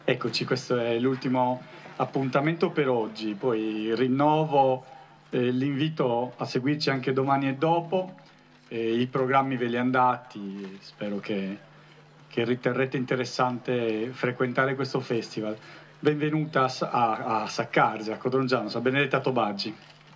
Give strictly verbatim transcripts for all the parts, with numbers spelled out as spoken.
Eccoci, questo è l'ultimo appuntamento per oggi, poi rinnovo eh, l'invito a seguirci anche domani e dopo, eh, i programmi ve li han dati, spero che, che riterrete interessante frequentare questo festival. Benvenuta a, a, a Saccargia, a Codrongiano, a Benedetta Tobaggi.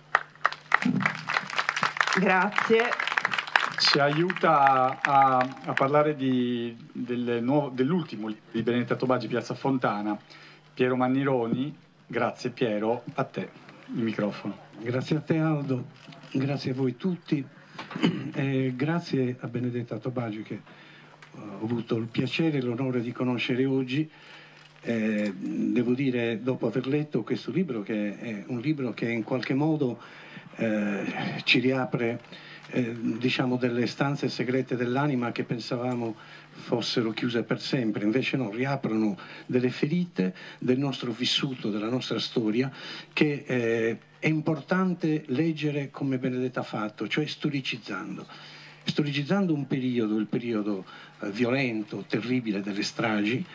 Grazie. Ci aiuta a, a parlare di, del nuovo, dell'ultimo di Benedetta Tobaggi, Piazza Fontana, Piero Mannironi. Grazie Piero, a te il microfono. Grazie a te Aldo, grazie a voi tutti e grazie a Benedetta Tobaggi che ho avuto il piacere e l'onore di conoscere oggi. Eh, devo dire, dopo aver letto questo libro, che è un libro che in qualche modo eh, ci riapre eh, diciamo delle stanze segrete dell'anima che pensavamo fossero chiuse per sempre, invece no, riaprono delle ferite del nostro vissuto, della nostra storia, che eh, è importante leggere come Benedetta ha fatto, cioè storicizzando. Storicizzando un periodo, il periodo eh, violento, terribile delle stragi,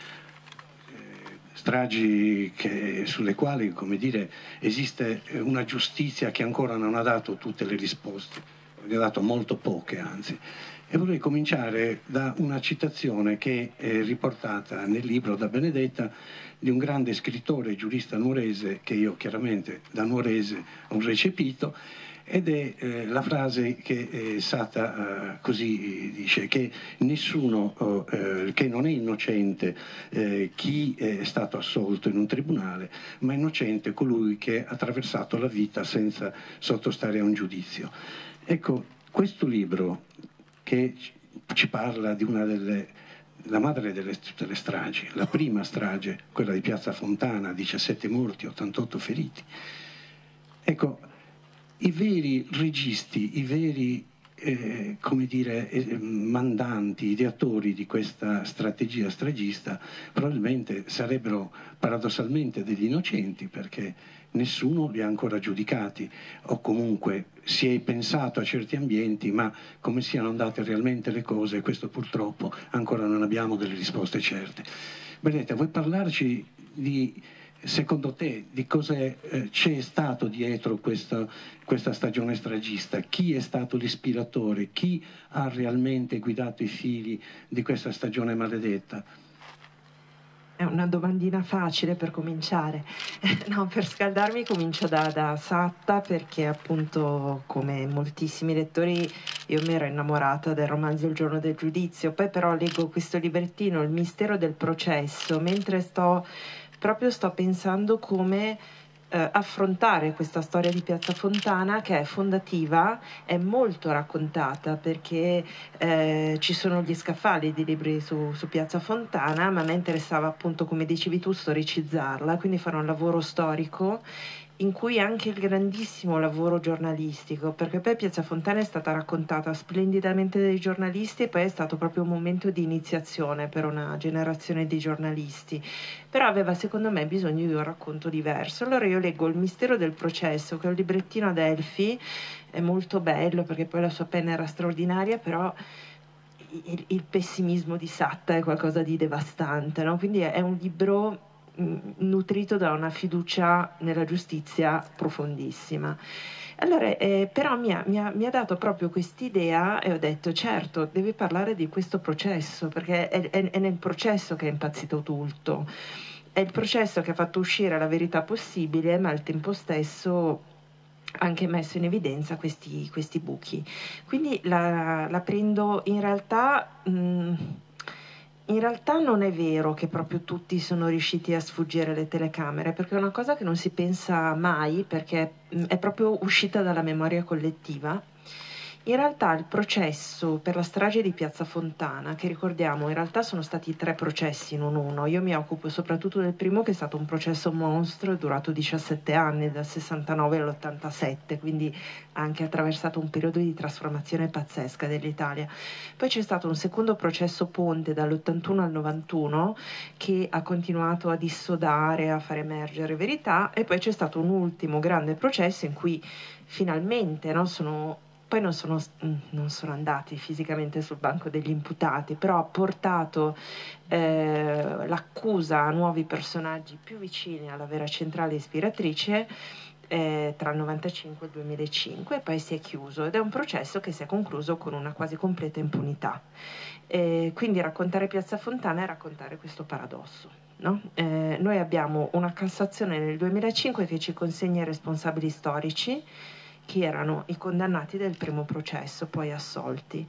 stragi che, sulle quali, come dire, esiste una giustizia che ancora non ha dato tutte le risposte, ne ha dato molto poche anzi. E vorrei cominciare da una citazione che è riportata nel libro da Benedetta di un grande scrittore e giurista nuorese che io chiaramente da nuorese ho recepito, ed è eh, la frase che è stata eh, così, dice che nessuno, eh, che non è innocente eh, chi è stato assolto in un tribunale, ma è innocente colui che ha attraversato la vita senza sottostare a un giudizio. Ecco, questo libro che ci parla di una delle, la madre delle, delle stragi, la prima strage, quella di Piazza Fontana, diciassette morti, ottantotto feriti. Ecco, i veri registi, i veri eh, come dire, eh, mandanti, ideatori di questa strategia stragista probabilmente sarebbero paradossalmente degli innocenti, perché nessuno li ha ancora giudicati, o comunque si è pensato a certi ambienti, ma come siano andate realmente le cose, questo purtroppo ancora non abbiamo delle risposte certe. Benedetta, vuoi parlarci di, secondo te, di cosa eh, c'è stato dietro questa, questa stagione stragista? Chi è stato l'ispiratore? Chi ha realmente guidato i fili di questa stagione maledetta? È una domandina facile per cominciare. No, per scaldarmi comincio da, da Satta, perché appunto, come moltissimi lettori, io mi ero innamorata del romanzo Il giorno del giudizio. Poi però leggo questo librettino, Il mistero del processo, mentre sto proprio sto pensando come eh, affrontare questa storia di Piazza Fontana, che è fondativa, è molto raccontata, perché eh, ci sono gli scaffali di libri su, su Piazza Fontana, ma a me interessava appunto, come dicevi tu, storicizzarla, quindi fare un lavoro storico in cui anche il grandissimo lavoro giornalistico, perché poi Piazza Fontana è stata raccontata splendidamente dai giornalisti e poi è stato proprio un momento di iniziazione per una generazione di giornalisti, però aveva secondo me bisogno di un racconto diverso. Allora io leggo Il mistero del processo, che è un librettino ad Elfi, è molto bello perché poi la sua penna era straordinaria, però il, il pessimismo di Satta è qualcosa di devastante, no? Quindi è, è un libro nutrito da una fiducia nella giustizia profondissima. Allora, eh, però mi ha, mi, ha, mi ha dato proprio quest'idea e ho detto, certo, devi parlare di questo processo, perché è, è, è nel processo che è impazzito tutto. È il processo che ha fatto uscire la verità possibile, ma al tempo stesso anche messo in evidenza questi, questi buchi. Quindi la, la prendo in realtà... Mh, In realtà non è vero che proprio tutti sono riusciti a sfuggire alle telecamere, perché è una cosa che non si pensa mai, perché è proprio uscita dalla memoria collettiva. In realtà il processo per la strage di Piazza Fontana, che ricordiamo in realtà sono stati tre processi, non uno, io mi occupo soprattutto del primo, che è stato un processo mostro, è durato diciassette anni, dal sessantanove all'ottantasette, quindi ha anche attraversato un periodo di trasformazione pazzesca dell'Italia. Poi c'è stato un secondo processo ponte dall'ottantuno al novantuno, che ha continuato a dissodare, a far emergere verità, e poi c'è stato un ultimo grande processo in cui finalmente, no, sono poi non sono, non sono andati fisicamente sul banco degli imputati, però ha portato eh, l'accusa a nuovi personaggi più vicini alla vera centrale ispiratrice eh, tra il novantacinque e il duemilacinque, e poi si è chiuso, ed è un processo che si è concluso con una quasi completa impunità. Eh, quindi raccontare Piazza Fontana è raccontare questo paradosso. No? Eh, noi abbiamo una Cassazione nel duemilacinque che ci consegna i responsabili storici, che erano i condannati del primo processo, poi assolti,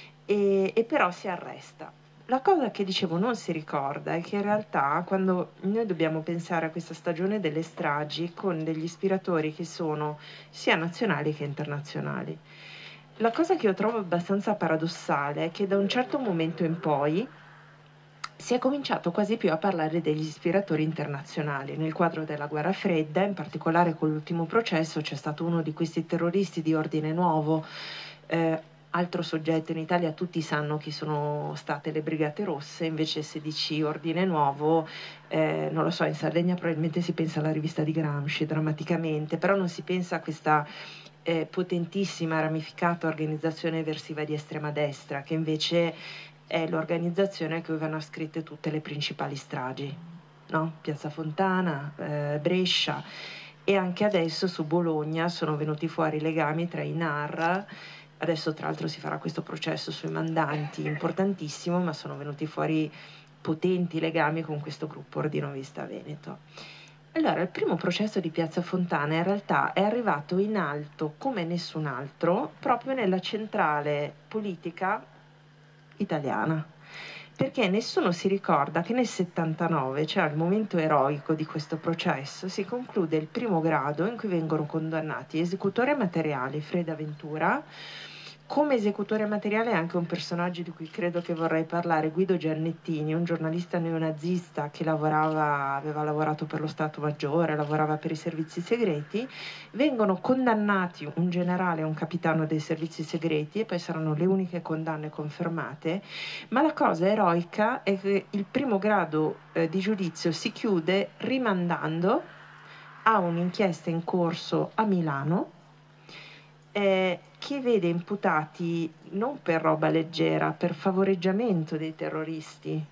e, e però si arresta. La cosa che dicevo non si ricorda è che in realtà quando noi dobbiamo pensare a questa stagione delle stragi con degli ispiratori che sono sia nazionali che internazionali, la cosa che io trovo abbastanza paradossale è che da un certo momento in poi si è cominciato quasi più a parlare degli ispiratori internazionali. Nel quadro della guerra fredda, in particolare con l'ultimo processo, c'è stato uno di questi terroristi di Ordine Nuovo, eh, altro soggetto in Italia, tutti sanno chi sono state le Brigate Rosse, invece se dici Ordine Nuovo, eh, non lo so, in Sardegna probabilmente si pensa alla rivista di Gramsci, drammaticamente, però non si pensa a questa eh, potentissima, ramificata organizzazione eversiva di estrema destra, che invece è l'organizzazione a cui vanno ascritte tutte le principali stragi, no? Piazza Fontana, eh, Brescia, e anche adesso su Bologna sono venuti fuori legami tra i N A R. Adesso tra l'altro si farà questo processo sui mandanti importantissimo, ma sono venuti fuori potenti legami con questo gruppo ordinovista veneto. Allora, il primo processo di Piazza Fontana in realtà è arrivato in alto come nessun altro proprio nella centrale politica italiana, perché nessuno si ricorda che nel settantanove, cioè al momento eroico di questo processo, si conclude il primo grado in cui vengono condannati esecutore materiale Freda Ventura. Come esecutore materiale anche un personaggio di cui credo che vorrei parlare, Guido Giannettini, un giornalista neonazista che lavorava, aveva lavorato per lo Stato Maggiore, lavorava per i servizi segreti. Vengono condannati un generale e un capitano dei servizi segreti, e poi saranno le uniche condanne confermate, ma la cosa eroica è che il primo grado eh, di giudizio si chiude rimandando a un'inchiesta in corso a Milano, Eh, che vede imputati non per roba leggera, per favoreggiamento dei terroristi,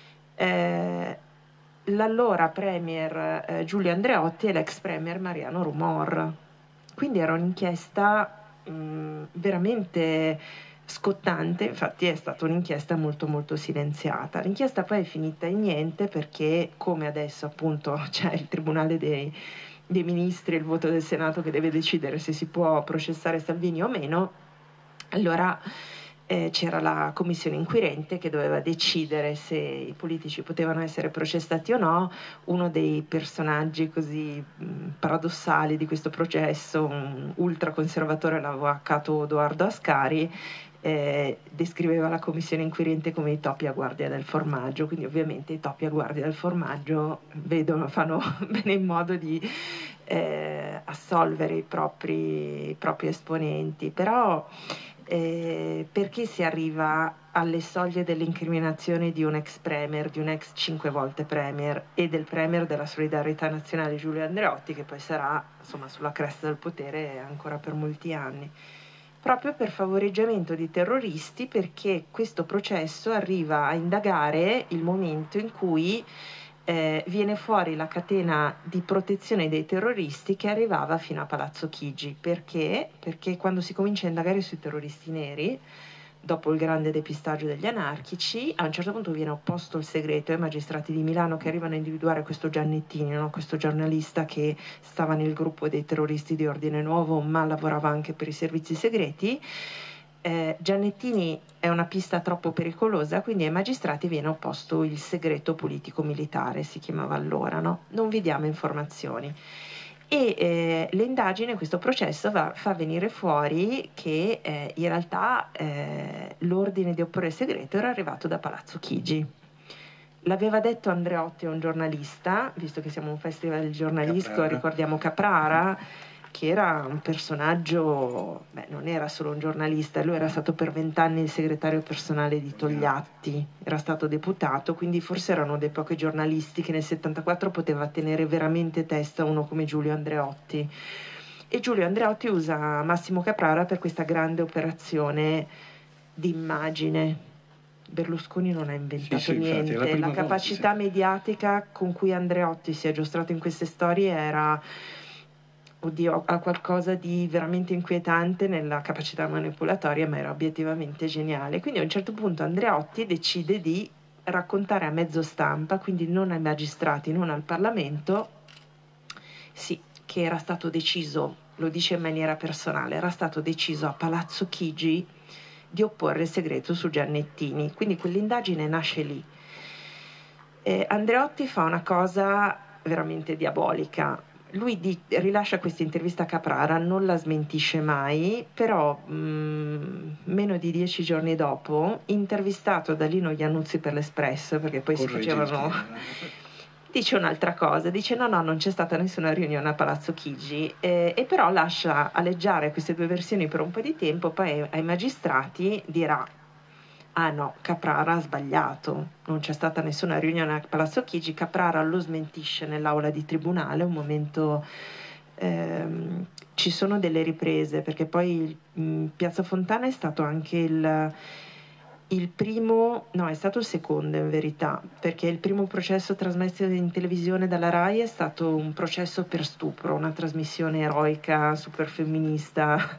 eh, l'allora premier eh, Giulio Andreotti e l'ex premier Mariano Rumor. Quindi era un'inchiesta mh, veramente scottante, infatti è stata un'inchiesta molto molto silenziata. L'inchiesta poi è finita in niente perché, come adesso appunto c'è il Tribunale dei dei ministri e il voto del Senato che deve decidere se si può processare Salvini o meno, allora eh, c'era la commissione inquirente che doveva decidere se i politici potevano essere processati o no. Uno dei personaggi così mh, paradossali di questo processo, un ultraconservatore, l'avvocato Edoardo Ascari, Eh, descriveva la commissione inquirente come i topi a guardia del formaggio, quindi ovviamente i topi a guardia del formaggio vedono, fanno bene in modo di eh, assolvere i propri, i propri esponenti, però eh, perché si arriva alle soglie dell'incriminazione di un ex premier, di un ex cinque volte premier e del premier della solidarietà nazionale Giulio Andreotti, che poi sarà insomma sulla cresta del potere ancora per molti anni? Proprio per favoreggiamento di terroristi, perché questo processo arriva a indagare il momento in cui eh, viene fuori la catena di protezione dei terroristi che arrivava fino a Palazzo Chigi. Perché? Perché quando si comincia a indagare sui terroristi neri, dopo il grande depistaggio degli anarchici, a un certo punto viene opposto il segreto ai magistrati di Milano che arrivano a individuare questo Giannettini, no? Questo giornalista che stava nel gruppo dei terroristi di Ordine Nuovo ma lavorava anche per i servizi segreti. Eh, Giannettini è una pista troppo pericolosa, quindi ai magistrati viene opposto il segreto politico-militare, si chiamava allora, no? Non vi diamo informazioni. E eh, l'indagine, questo processo va, fa venire fuori che eh, in realtà eh, l'ordine di opporre il segreto era arrivato da Palazzo Chigi. L'aveva detto Andreotti a un giornalista, visto che siamo un festival giornalistico, Caprara. Ricordiamo Caprara, che era un personaggio, beh, non era solo un giornalista, lui era stato per vent'anni il segretario personale di Togliatti, era stato deputato, quindi forse erano dei pochi giornalisti che nel settantaquattro poteva tenere veramente testa uno come Giulio Andreotti. e Giulio Andreotti usa Massimo Caprara per questa grande operazione di immagine. Berlusconi non ha inventato sì, sì, niente, infatti, la, la capacità volta, sì. mediatica con cui Andreotti si è giostrato in queste storie era, oddio, ha qualcosa di veramente inquietante nella capacità manipolatoria, ma era obiettivamente geniale. Quindi a un certo punto Andreotti decide di raccontare a mezzo stampa, quindi non ai magistrati, non al Parlamento, sì, che era stato deciso, lo dice in maniera personale, era stato deciso a Palazzo Chigi di opporre il segreto su Giannettini, quindi quell'indagine nasce lì. Eh, Andreotti fa una cosa veramente diabolica. Lui di, rilascia questa intervista a Caprara, non la smentisce mai, però mh, meno di dieci giorni dopo, intervistato da Lino Iannuzzi per l'Espresso, perché poi Corregge si facevano... dice un'altra cosa, dice no no non c'è stata nessuna riunione a Palazzo Chigi, eh, e però lascia aleggiare queste due versioni per un po' di tempo, poi ai magistrati dirà ah no, Caprara ha sbagliato, non c'è stata nessuna riunione a Palazzo Chigi, Caprara lo smentisce nell'aula di tribunale, un momento... Ehm, ci sono delle riprese, perché poi mh, Piazza Fontana è stato anche il... il primo, no, è stato il secondo in verità, perché il primo processo trasmesso in televisione dalla Rai è stato un processo per stupro, una trasmissione eroica, super femminista,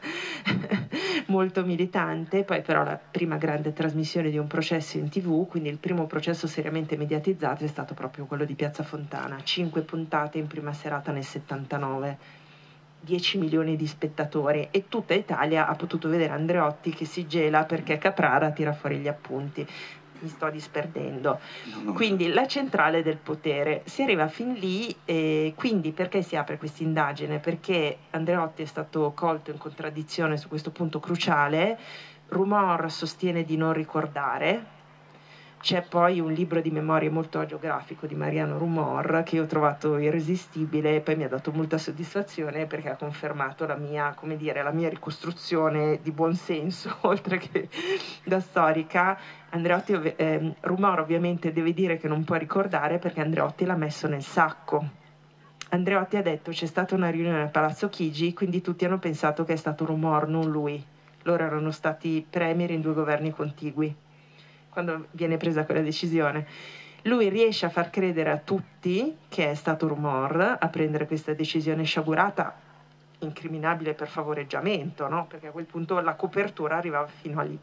molto militante, poi però la prima grande trasmissione di un processo in tivù, quindi il primo processo seriamente mediatizzato è stato proprio quello di Piazza Fontana, cinque puntate in prima serata nel settantanove. dieci milioni di spettatori e tutta Italia ha potuto vedere Andreotti che si gela perché Caprara tira fuori gli appunti. Mi sto disperdendo. No, no. Quindi la centrale del potere. Si arriva fin lì e quindi perché si apre questa indagine? Perché Andreotti è stato colto in contraddizione su questo punto cruciale. Rumor sostiene di non ricordare. C'è poi un libro di memorie molto agiografico di Mariano Rumor che io ho trovato irresistibile e poi mi ha dato molta soddisfazione perché ha confermato la mia, come dire, la mia ricostruzione di buon senso oltre che da storica. Andreotti, eh, Rumor ovviamente deve dire che non può ricordare perché Andreotti l'ha messo nel sacco. Andreotti ha detto c'è stata una riunione a Palazzo Chigi, quindi tutti hanno pensato che è stato Rumor, non lui. Loro erano stati premier in due governi contigui quando viene presa quella decisione. Lui riesce a far credere a tutti che è stato Rumor a prendere questa decisione sciagurata, incriminabile per favoreggiamento, no? Perché a quel punto la copertura arrivava fino a lì.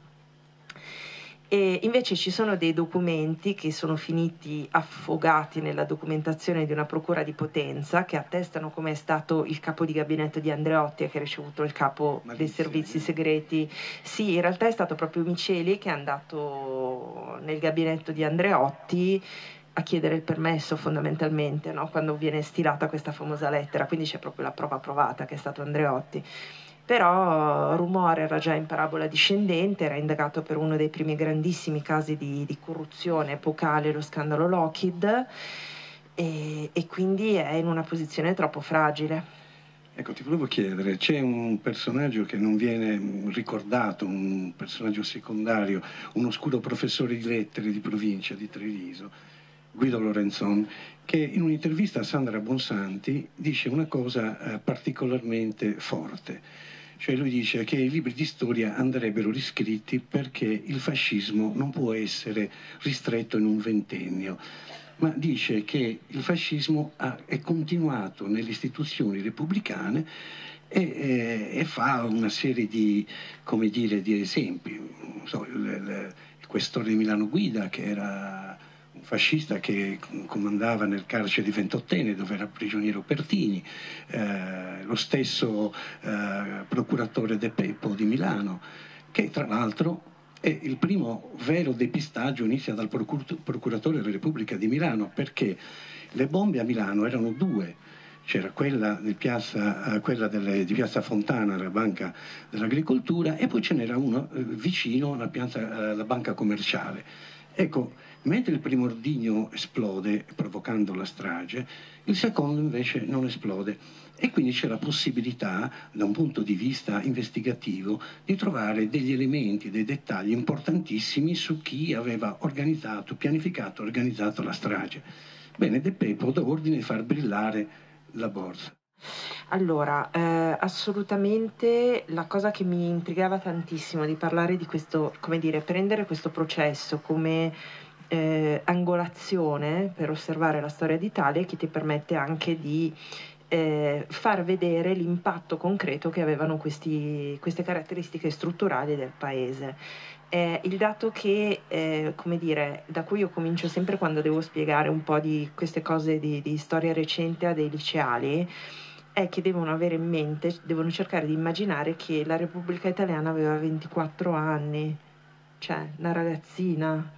E invece ci sono dei documenti che sono finiti affogati nella documentazione di una procura di Potenza che attestano come è stato il capo di gabinetto di Andreotti che ha ricevuto il capo Malizia, dei servizi eh. segreti. Sì, in realtà è stato proprio Miceli che è andato nel gabinetto di Andreotti a chiedere il permesso fondamentalmente, no? Quando viene stilata questa famosa lettera, quindi c'è proprio la prova provata che è stato Andreotti. Però Rumor era già in parabola discendente, era indagato per uno dei primi grandissimi casi di, di corruzione epocale, lo scandalo Lockheed, e, e quindi è in una posizione troppo fragile. Ecco, ti volevo chiedere, c'è un personaggio che non viene ricordato, un personaggio secondario, un oscuro professore di lettere di provincia di Treviso, Guido Lorenzon, che in un'intervista a Sandra Bonsanti dice una cosa eh, particolarmente forte. Cioè lui dice che i libri di storia andrebbero riscritti perché il fascismo non può essere ristretto in un ventennio, ma dice che il fascismo ha, è continuato nelle istituzioni repubblicane e, e, e fa una serie di, come dire, di esempi. Non so, il, il, il questore di Milano Guida, che era un fascista che comandava nel carcere di Ventottene dove era prigioniero Pertini, eh, lo stesso eh, procuratore De Peppo di Milano, che tra l'altro è il primo vero depistaggio, inizia dal procuratore della Repubblica di Milano, perché le bombe a Milano erano due. C'era quella, di piazza, quella delle, di Piazza Fontana, la Banca dell'Agricoltura, e poi ce n'era uno eh, vicino alla, piazza, alla Banca Commerciale. Ecco, mentre il primo ordigno esplode provocando la strage, il secondo invece non esplode. E quindi c'è la possibilità, da un punto di vista investigativo, di trovare degli elementi, dei dettagli importantissimi su chi aveva organizzato, pianificato, organizzato la strage. Bene, De Peppo dà ordine di far brillare la borsa. Allora, eh, assolutamente la cosa che mi intrigava tantissimo di parlare di questo, come dire, prendere questo processo come eh, angolazione per osservare la storia d'Italia, che ti permette anche di eh, far vedere l'impatto concreto che avevano questi, queste caratteristiche strutturali del paese. Eh, il dato che, eh, come dire, da cui io comincio sempre quando devo spiegare un po' di queste cose di, di storia recente a dei liceali, è che devono avere in mente, devono cercare di immaginare che la Repubblica Italiana aveva ventiquattro anni, cioè una ragazzina,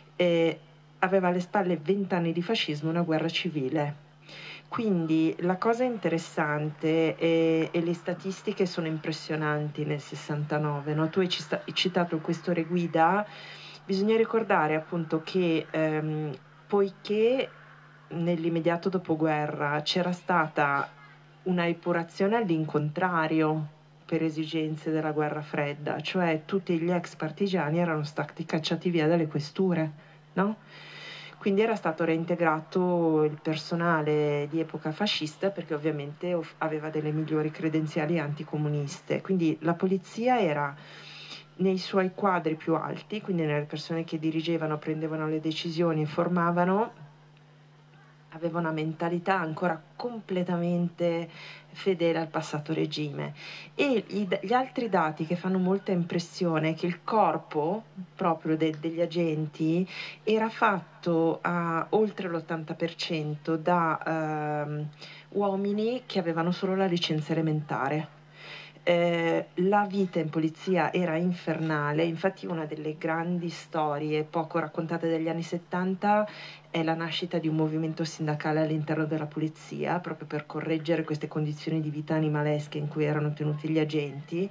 e aveva alle spalle venti anni di fascismo e una guerra civile. Quindi la cosa interessante è, e le statistiche sono impressionanti nel sessantanove, no? Tu hai citato il questore Guida, bisogna ricordare appunto che ehm, poiché nell'immediato dopoguerra c'era stata una epurazione all'incontrario per esigenze della guerra fredda, cioè tutti gli ex partigiani erano stati cacciati via dalle questure, no? Quindi era stato reintegrato il personale di epoca fascista perché ovviamente aveva delle migliori credenziali anticomuniste. Quindi la polizia era nei suoi quadri più alti, quindi nelle persone che dirigevano, prendevano le decisioni e formavano, aveva una mentalità ancora completamente fedele al passato regime. E gli altri dati che fanno molta impressione è che il corpo proprio de, degli agenti era fatto a oltre l'ottanta per cento da ehm, uomini che avevano solo la licenza elementare. Eh, la vita in polizia era infernale, infatti una delle grandi storie poco raccontate degli anni settanta è la nascita di un movimento sindacale all'interno della polizia, proprio per correggere queste condizioni di vita animalesche in cui erano tenuti gli agenti.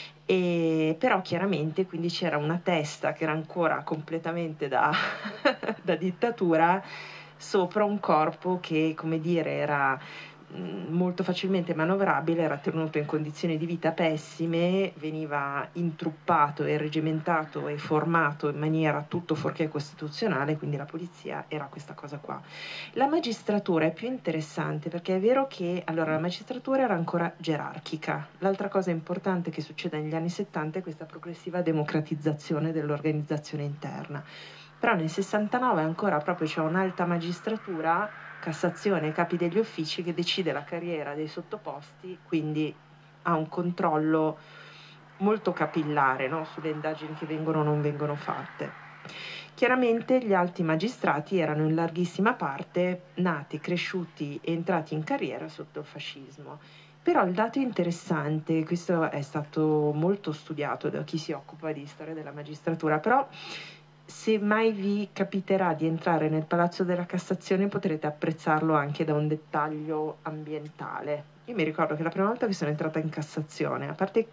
E però chiaramente quindi c'era una testa che era ancora completamente da, da dittatura sopra un corpo che, come dire, era molto facilmente manovrabile, era tenuto in condizioni di vita pessime, veniva intruppato e regimentato e formato in maniera tutto fuorché costituzionale, quindi la polizia era questa cosa qua. La magistratura è più interessante perché è vero che allora la magistratura era ancora gerarchica. L'altra cosa importante che succede negli anni settanta è questa progressiva democratizzazione dell'organizzazione interna. Però nel sessantanove ancora proprio c'è un'alta magistratura, Cassazione, capi degli uffici, che decide la carriera dei sottoposti, quindi ha un controllo molto capillare, no? Sulle indagini che vengono o non vengono fatte. Chiaramente gli alti magistrati erano in larghissima parte nati, cresciuti e entrati in carriera sotto il fascismo. Però il dato interessante, questo è stato molto studiato da chi si occupa di storia della magistratura, però se mai vi capiterà di entrare nel Palazzo della Cassazione potrete apprezzarlo anche da un dettaglio ambientale. Io mi ricordo che la prima volta che sono entrata in Cassazione, a parte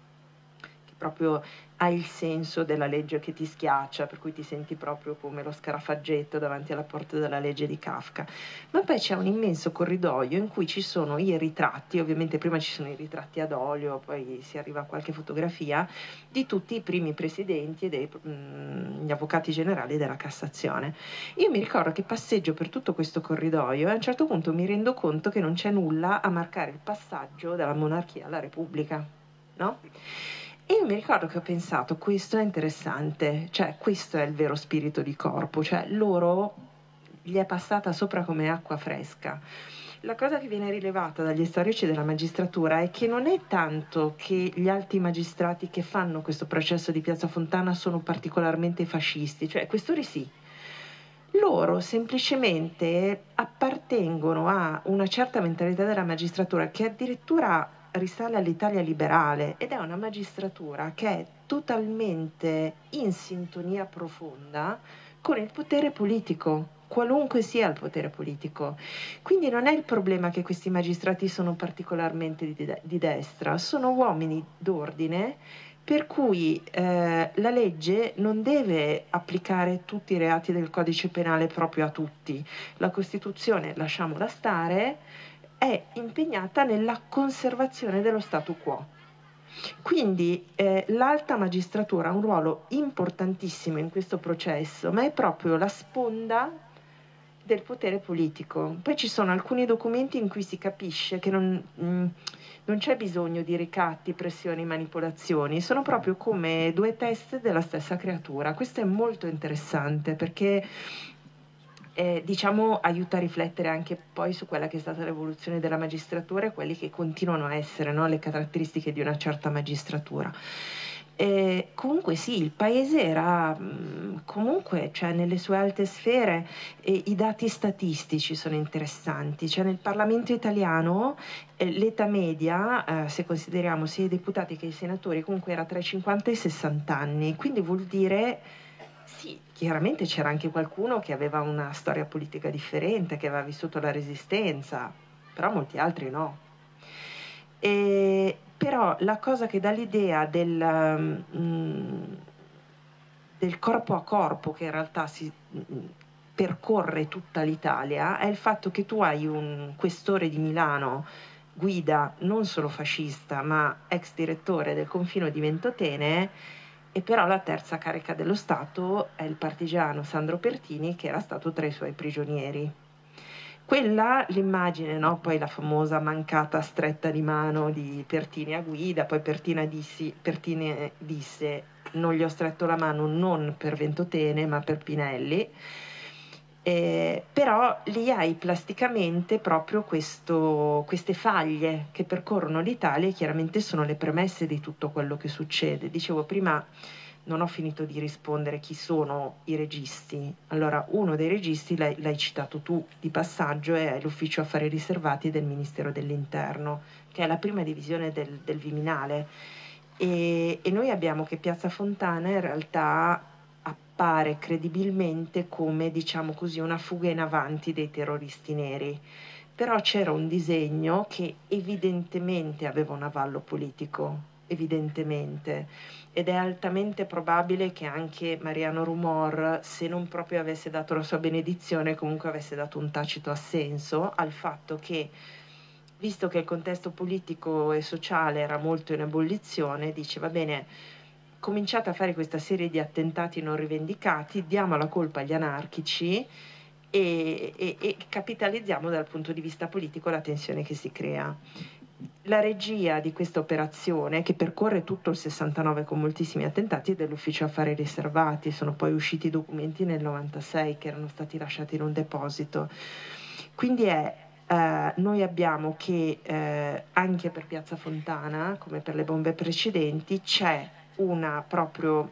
che proprio ha il senso della legge che ti schiaccia, per cui ti senti proprio come lo scarafaggetto davanti alla porta della legge di Kafka, ma poi c'è un immenso corridoio in cui ci sono i ritratti, ovviamente prima ci sono i ritratti ad olio, poi si arriva a qualche fotografia, di tutti i primi presidenti e dei mh, gli avvocati generali della Cassazione. Io mi ricordo che passeggio per tutto questo corridoio e a un certo punto mi rendo conto che non c'è nulla a marcare il passaggio dalla monarchia alla Repubblica, no? E io mi ricordo che ho pensato, questo è interessante, cioè questo è il vero spirito di corpo, cioè loro gli è passata sopra come acqua fresca. La cosa che viene rilevata dagli storici della magistratura è che non è tanto che gli alti magistrati che fanno questo processo di Piazza Fontana sono particolarmente fascisti, cioè questori sì. Loro semplicemente appartengono a una certa mentalità della magistratura che addirittura risale all'Italia liberale ed è una magistratura che è totalmente in sintonia profonda con il potere politico, qualunque sia il potere politico. Quindi non è il problema che questi magistrati sono particolarmente di, de- di destra, sono uomini d'ordine per cui eh, la legge non deve applicare tutti i reati del codice penale proprio a tutti. La Costituzione, lasciamola stare, è impegnata nella conservazione dello statu quo. Quindi eh, l'alta magistratura ha un ruolo importantissimo in questo processo, ma è proprio la sponda del potere politico. Poi ci sono alcuni documenti in cui si capisce che non, mh, non c'è bisogno di ricatti, pressioni, manipolazioni, sono proprio come due teste della stessa creatura. Questo è molto interessante perché eh, diciamo aiuta a riflettere anche poi su quella che è stata l'evoluzione della magistratura e quelli che continuano a essere, no, le caratteristiche di una certa magistratura. Eh, comunque sì, il paese era mh, comunque, cioè, nelle sue alte sfere, eh, i dati statistici sono interessanti, cioè nel Parlamento italiano eh, l'età media, eh, se consideriamo sia i deputati che i senatori, comunque era tra i cinquanta e i sessanta anni, quindi vuol dire sì, chiaramente c'era anche qualcuno che aveva una storia politica differente, che aveva vissuto la resistenza, però molti altri no. E, però la cosa che dà l'idea del, mm, del corpo a corpo che in realtà si mm, percorre tutta l'Italia è il fatto che tu hai un questore di Milano, guida non solo fascista ma ex direttore del Confino di Ventotene, e però la terza carica dello Stato è il partigiano Sandro Pertini, che era stato tra i suoi prigionieri. Quella, l'immagine, no? Poi la famosa mancata stretta di mano di Pertini a guida, poi Pertina dissi, Pertini disse non gli ho stretto la mano non per Ventotene ma per Pinelli. Eh, però lì hai plasticamente proprio questo, queste faglie che percorrono l'Italia e chiaramente sono le premesse di tutto quello che succede. Dicevo prima, non ho finito di rispondere chi sono i registi. Allora, uno dei registi l'hai, l'hai citato tu di passaggio, è l'Ufficio Affari Riservati del Ministero dell'Interno, che è la prima divisione del, del Viminale. E, e noi abbiamo che Piazza Fontana in realtà appare credibilmente come, diciamo così, una fuga in avanti dei terroristi neri. Però c'era un disegno che evidentemente aveva un avallo politico, evidentemente, ed è altamente probabile che anche Mariano Rumor, se non proprio avesse dato la sua benedizione, comunque avesse dato un tacito assenso al fatto che, visto che il contesto politico e sociale era molto in ebollizione, dice va bene, cominciate a fare questa serie di attentati non rivendicati, diamo la colpa agli anarchici e, e, e capitalizziamo dal punto di vista politico la tensione che si crea. La regia di questa operazione, che percorre tutto il sessantanove con moltissimi attentati, è dell'Ufficio Affari Riservati. Sono poi usciti i documenti nel novantasei che erano stati lasciati in un deposito. Quindi è, eh, noi abbiamo che eh, anche per Piazza Fontana, come per le bombe precedenti, c'è una proprio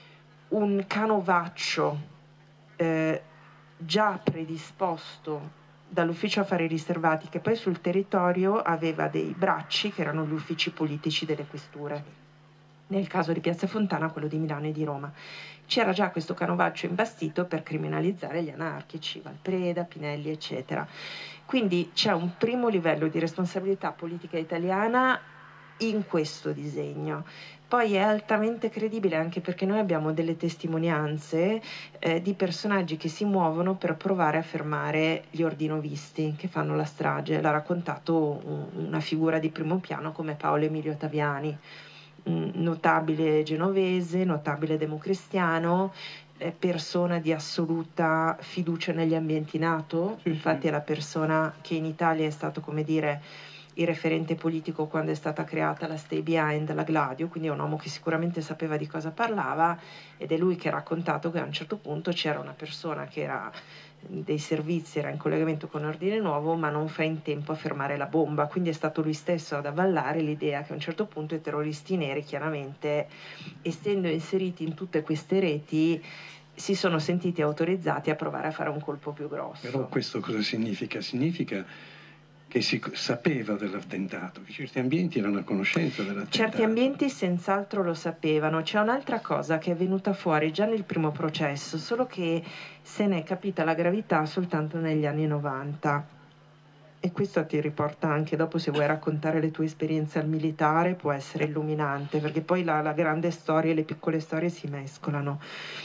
un canovaccio eh, già predisposto dall'Ufficio Affari Riservati, che poi sul territorio aveva dei bracci che erano gli uffici politici delle questure. Nel caso di Piazza Fontana, quello di Milano e di Roma. C'era già questo canovaccio imbastito per criminalizzare gli anarchici, Valpreda, Pinelli, eccetera. Quindi c'è un primo livello di responsabilità politica italiana in questo disegno. Poi è altamente credibile anche perché noi abbiamo delle testimonianze eh, di personaggi che si muovono per provare a fermare gli ordinovisti che fanno la strage. L'ha raccontato un, una figura di primo piano come Paolo Emilio Taviani, un notabile genovese, notabile democristiano, eh, persona di assoluta fiducia negli ambienti NATO. Infatti è la persona che in Italia è stato, come dire, il referente politico quando è stata creata la Stay Behind, la Gladio, quindi è un uomo che sicuramente sapeva di cosa parlava, ed è lui che ha raccontato che a un certo punto c'era una persona che era dei servizi, era in collegamento con Ordine Nuovo, ma non fa in tempo a fermare la bomba, quindi è stato lui stesso ad avallare l'idea che a un certo punto i terroristi neri, chiaramente essendo inseriti in tutte queste reti, si sono sentiti autorizzati a provare a fare un colpo più grosso. Però questo cosa significa? Significa che si sapeva dell'attentato, che certi ambienti erano a conoscenza dell'attentato. Certi ambienti senz'altro lo sapevano. C'è un'altra cosa che è venuta fuori già nel primo processo, solo che se ne è capita la gravità soltanto negli anni novanta. E questo ti riporta anche dopo, se vuoi raccontare le tue esperienze al militare, può essere illuminante, perché poi la, la grande storia e le piccole storie si mescolano.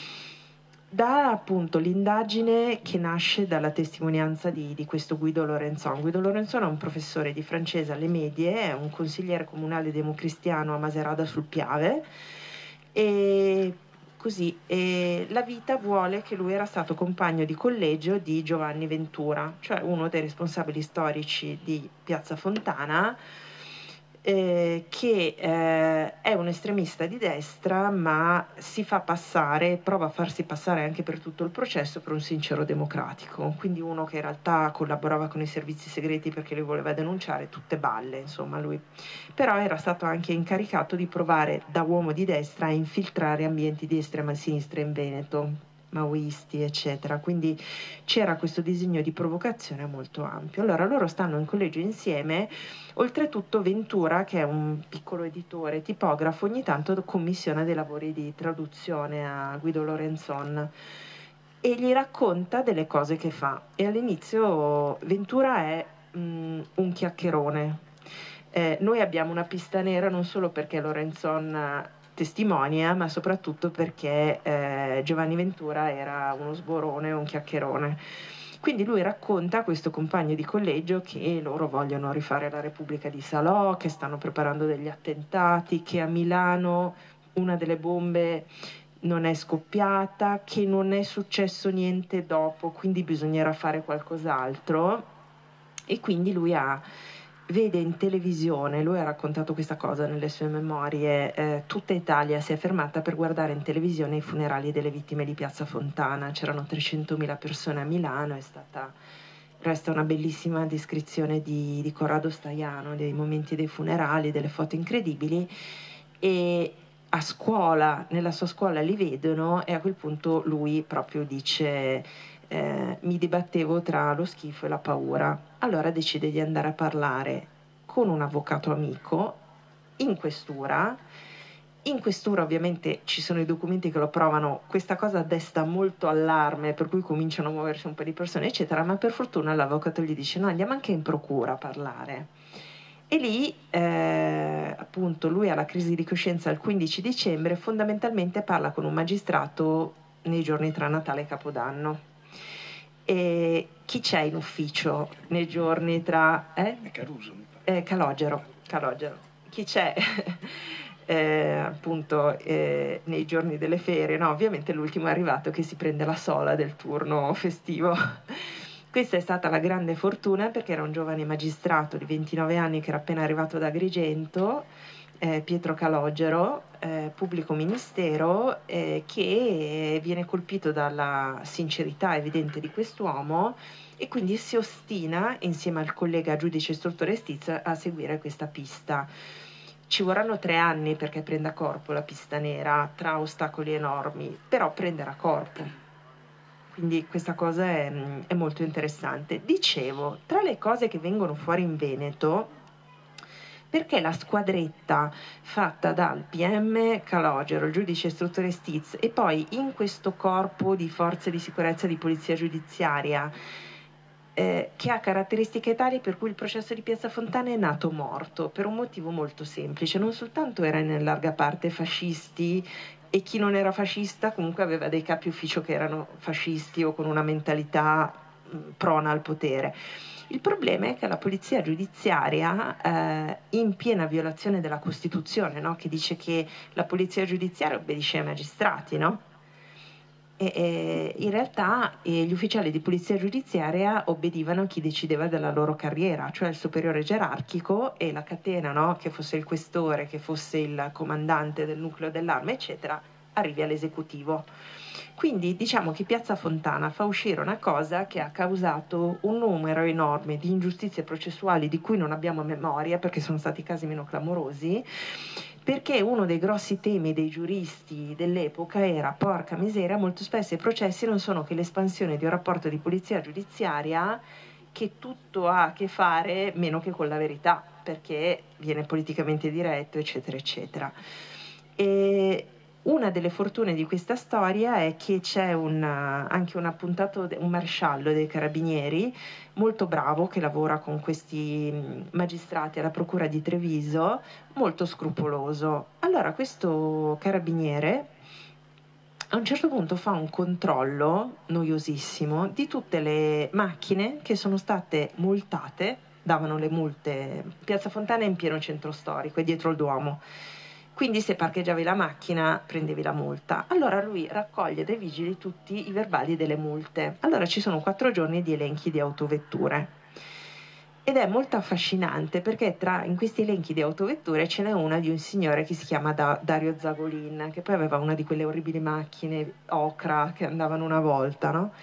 Da appunto l'indagine che nasce dalla testimonianza di, di questo Guido Lorenzon. Guido Lorenzon è un professore di francese alle medie, è un consigliere comunale democristiano a Macerata sul Piave e così, e la vita vuole che lui era stato compagno di collegio di Giovanni Ventura, cioè uno dei responsabili storici di Piazza Fontana, eh, che eh, è un estremista di destra, ma si fa passare, prova a farsi passare anche per tutto il processo per un sincero democratico, quindi uno che in realtà collaborava con i servizi segreti perché lui voleva denunciare, tutte balle, insomma lui. Però era stato anche incaricato di provare da uomo di destra a infiltrare ambienti di estrema sinistra in Veneto, maoisti eccetera, quindi c'era questo disegno di provocazione molto ampio. Allora loro stanno in collegio insieme, oltretutto Ventura, che è un piccolo editore tipografo, ogni tanto commissiona dei lavori di traduzione a Guido Lorenzon e gli racconta delle cose che fa, e all'inizio Ventura è mh, un chiacchierone. Eh, noi abbiamo una pista nera non solo perché Lorenzon testimonia, ma soprattutto perché eh, Giovanni Ventura era uno sborone, un chiacchierone. Quindi lui racconta a questo compagno di collegio che loro vogliono rifare la Repubblica di Salò, che stanno preparando degli attentati, che a Milano una delle bombe non è scoppiata, che non è successo niente dopo, quindi bisognerà fare qualcos'altro. E quindi lui ha vede in televisione, lui ha raccontato questa cosa nelle sue memorie, eh, tutta Italia si è fermata per guardare in televisione i funerali delle vittime di Piazza Fontana, c'erano trecentomila persone a Milano, è stata, resta una bellissima descrizione di, di Corrado Staiano, dei momenti dei funerali, delle foto incredibili, e a scuola, nella sua scuola li vedono e a quel punto lui proprio dice eh, mi dibattevo tra lo schifo e la paura. Allora decide di andare a parlare con un avvocato amico in questura. In questura ovviamente ci sono i documenti che lo provano, questa cosa desta molto allarme, per cui cominciano a muoversi un po' di persone eccetera, ma per fortuna l'avvocato gli dice no, andiamo anche in procura a parlare. E lì eh, appunto lui ha la crisi di coscienza il quindici dicembre, fondamentalmente parla con un magistrato nei giorni tra Natale e Capodanno. E chi c'è in ufficio nei giorni tra... Eh? Caruso. Eh, Calogero, Calogero. Chi c'è eh, appunto eh, nei giorni delle ferie? No, ovviamente l'ultimo è arrivato che si prende la sola del turno festivo. Questa è stata la grande fortuna perché era un giovane magistrato di ventinove anni che era appena arrivato da Agrigento, eh, Pietro Calogero, eh, pubblico ministero, eh, che viene colpito dalla sincerità evidente di quest'uomo e quindi si ostina insieme al collega giudice istruttore Stiz a seguire questa pista. Ci vorranno tre anni perché prenda corpo la pista nera, tra ostacoli enormi, però prenderà corpo. Quindi questa cosa è, è molto interessante. Dicevo, tra le cose che vengono fuori in Veneto, perché la squadretta fatta dal P M Calogero, il giudice istruttore Stiz, e poi in questo corpo di forze di sicurezza di polizia giudiziaria, eh, che ha caratteristiche tali per cui il processo di Piazza Fontana è nato morto, per un motivo molto semplice. Non soltanto erano in larga parte fascisti, e chi non era fascista comunque aveva dei capi ufficio che erano fascisti o con una mentalità mh, prona al potere. Il problema è che la polizia giudiziaria, eh, in piena violazione della Costituzione, no? Che dice che la polizia giudiziaria obbedisce ai magistrati, no? E, e in realtà eh, gli ufficiali di polizia giudiziaria obbedivano a chi decideva della loro carriera, cioè il superiore gerarchico e la catena, no? Che fosse il questore, che fosse il comandante del nucleo dell'arma, eccetera, arrivi all'esecutivo. Quindi diciamo che Piazza Fontana fa uscire una cosa che ha causato un numero enorme di ingiustizie processuali di cui non abbiamo memoria perché sono stati casi meno clamorosi, perché uno dei grossi temi dei giuristi dell'epoca era porca miseria, molto spesso i processi non sono che l'espansione di un rapporto di polizia giudiziaria che tutto ha a che fare meno che con la verità, perché viene politicamente diretto, eccetera, eccetera. E una delle fortune di questa storia è che c'è un, anche un appuntato, un maresciallo dei carabinieri molto bravo che lavora con questi magistrati alla procura di Treviso, molto scrupoloso. Allora questo carabiniere a un certo punto fa un controllo noiosissimo di tutte le macchine che sono state multate, davano le multe. Piazza Fontana è in pieno centro storico, è dietro il Duomo. Quindi se parcheggiavi la macchina prendevi la multa. Allora lui raccoglie dai vigili tutti i verbali delle multe. Allora ci sono quattro giorni di elenchi di autovetture. Ed è molto affascinante perché tra, in questi elenchi di autovetture ce n'è una di un signore che si chiama da- Dario Zagolin, che poi aveva una di quelle orribili macchine ocra che andavano una volta, no?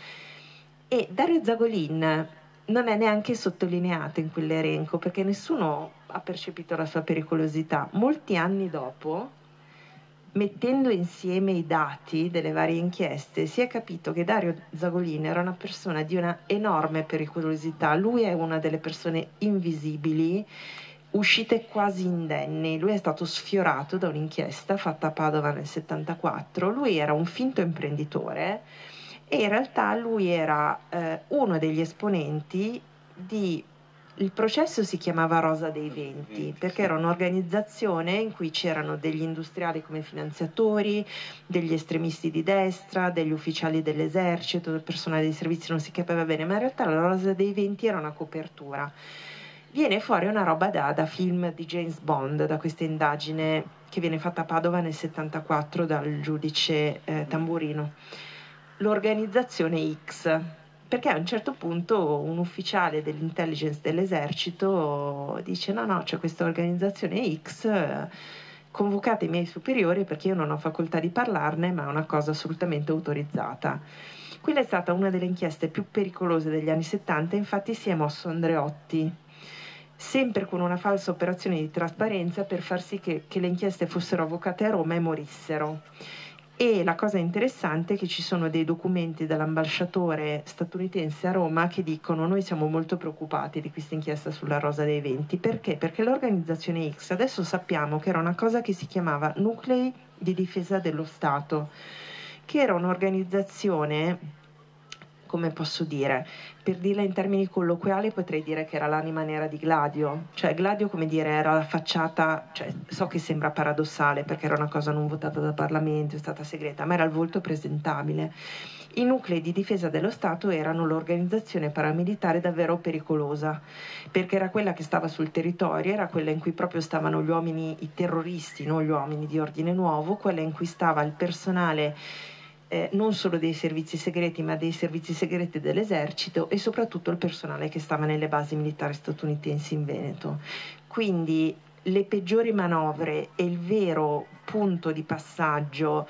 E Dario Zagolin non è neanche sottolineato in quell'elenco perché nessuno ha percepito la sua pericolosità. Molti anni dopo, mettendo insieme i dati delle varie inchieste, si è capito che Dario Zagolin era una persona di una enorme pericolosità. Lui è una delle persone invisibili, uscite quasi indenni. Lui è stato sfiorato da un'inchiesta fatta a Padova nel settantaquattro. Lui era un finto imprenditore e in realtà lui era eh, uno degli esponenti di... Il processo si chiamava Rosa dei Venti perché era un'organizzazione in cui c'erano degli industriali come finanziatori, degli estremisti di destra, degli ufficiali dell'esercito, del personale dei servizi, non si capiva bene, ma in realtà la Rosa dei Venti era una copertura. Viene fuori una roba da, da film di James Bond, da questa indagine che viene fatta a Padova nel settantaquattro dal giudice eh, Tamburino. L'organizzazione X, perché a un certo punto un ufficiale dell'intelligence dell'esercito dice no no c'è questa organizzazione X, convocate i miei superiori perché io non ho facoltà di parlarne, ma è una cosa assolutamente autorizzata. Quella è stata una delle inchieste più pericolose degli anni settanta, infatti si è mosso Andreotti sempre con una falsa operazione di trasparenza per far sì che, che le inchieste fossero avvocate a Roma e morissero. E la cosa interessante è che ci sono dei documenti dell'ambasciatore statunitense a Roma che dicono noi siamo molto preoccupati di questa inchiesta sulla Rosa dei Venti. Perché? Perché l'organizzazione X, adesso sappiamo che era una cosa che si chiamava Nuclei di Difesa dello Stato, che era un'organizzazione, come posso dire, per dirla in termini colloquiali potrei dire che era l'anima nera di Gladio, cioè Gladio come dire era la facciata, cioè, so che sembra paradossale perché era una cosa non votata dal Parlamento, è stata segreta, ma era il volto presentabile. I nuclei di difesa dello Stato erano l'organizzazione paramilitare davvero pericolosa, perché era quella che stava sul territorio, era quella in cui proprio stavano gli uomini, i terroristi, non gli uomini di ordine nuovo, quella in cui stava il personale Eh, non solo dei servizi segreti ma dei servizi segreti dell'esercito e soprattutto il personale che stava nelle basi militari statunitensi in Veneto. Quindi le peggiori manovre e il vero punto di passaggio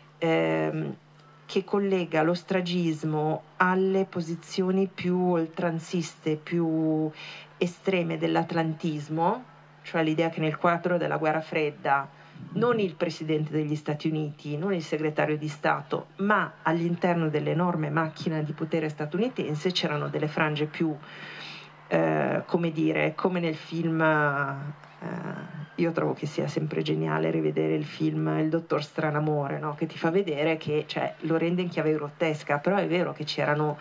ehm, che collega lo stragismo alle posizioni più oltranziste, più estreme dell'atlantismo, cioè l'idea che nel quadro della guerra fredda non il presidente degli Stati Uniti, non il segretario di Stato, ma all'interno dell'enorme macchina di potere statunitense c'erano delle frange più, eh, come dire, come nel film, eh, io trovo che sia sempre geniale rivedere il film Il dottor Stranamore, no? Che ti fa vedere che, cioè, lo rende in chiave grottesca, però è vero che c'erano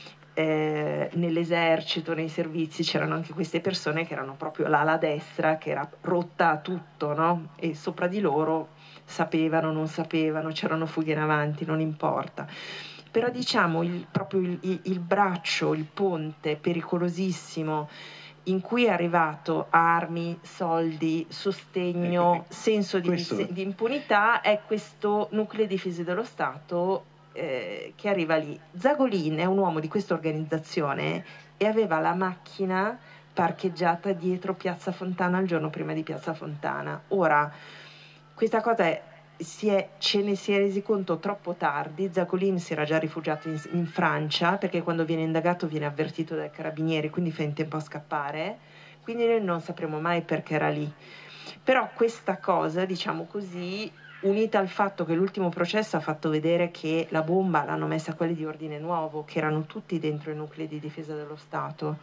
Eh, nell'esercito, nei servizi c'erano anche queste persone che erano proprio l'ala destra che era rotta a tutto, no? E sopra di loro sapevano, non sapevano, c'erano fughe in avanti, non importa. Però diciamo il, proprio il, il, il braccio, il ponte pericolosissimo in cui è arrivato armi, soldi, sostegno, senso di, questo... di impunità è questo nucleo di difesa dello Stato Eh, che arriva lì. Zagolin è un uomo di questa organizzazione e aveva la macchina parcheggiata dietro Piazza Fontana il giorno prima di Piazza Fontana. Ora, questa cosa è, si è, ce ne si è resi conto troppo tardi. Zagolin si era già rifugiato in, in Francia perché quando viene indagato viene avvertito dai carabinieri, quindi fa in tempo a scappare, quindi noi non sapremo mai perché era lì. Però questa cosa, diciamo così, unita al fatto che l'ultimo processo ha fatto vedere che la bomba l'hanno messa quelli di ordine nuovo, che erano tutti dentro i nuclei di difesa dello Stato.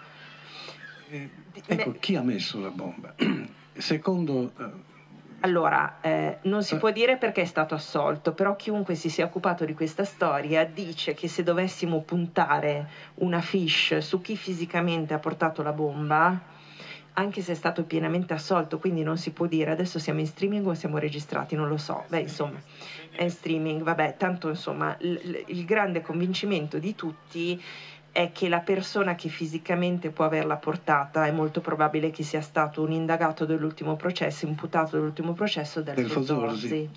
Eh, ecco, chi ha messo la bomba? Secondo... Uh... Allora, eh, non si può dire perché è stato assolto, però chiunque si sia occupato di questa storia dice che se dovessimo puntare una fiche su chi fisicamente ha portato la bomba, anche se è stato pienamente assolto, quindi non si può dire adesso siamo in streaming o siamo registrati, non lo so, beh insomma è in streaming, vabbè, tanto insomma il, il grande convincimento di tutti è che la persona che fisicamente può averla portata è molto probabile che sia stato un indagato dell'ultimo processo, imputato dell'ultimo processo del, del Zorzi.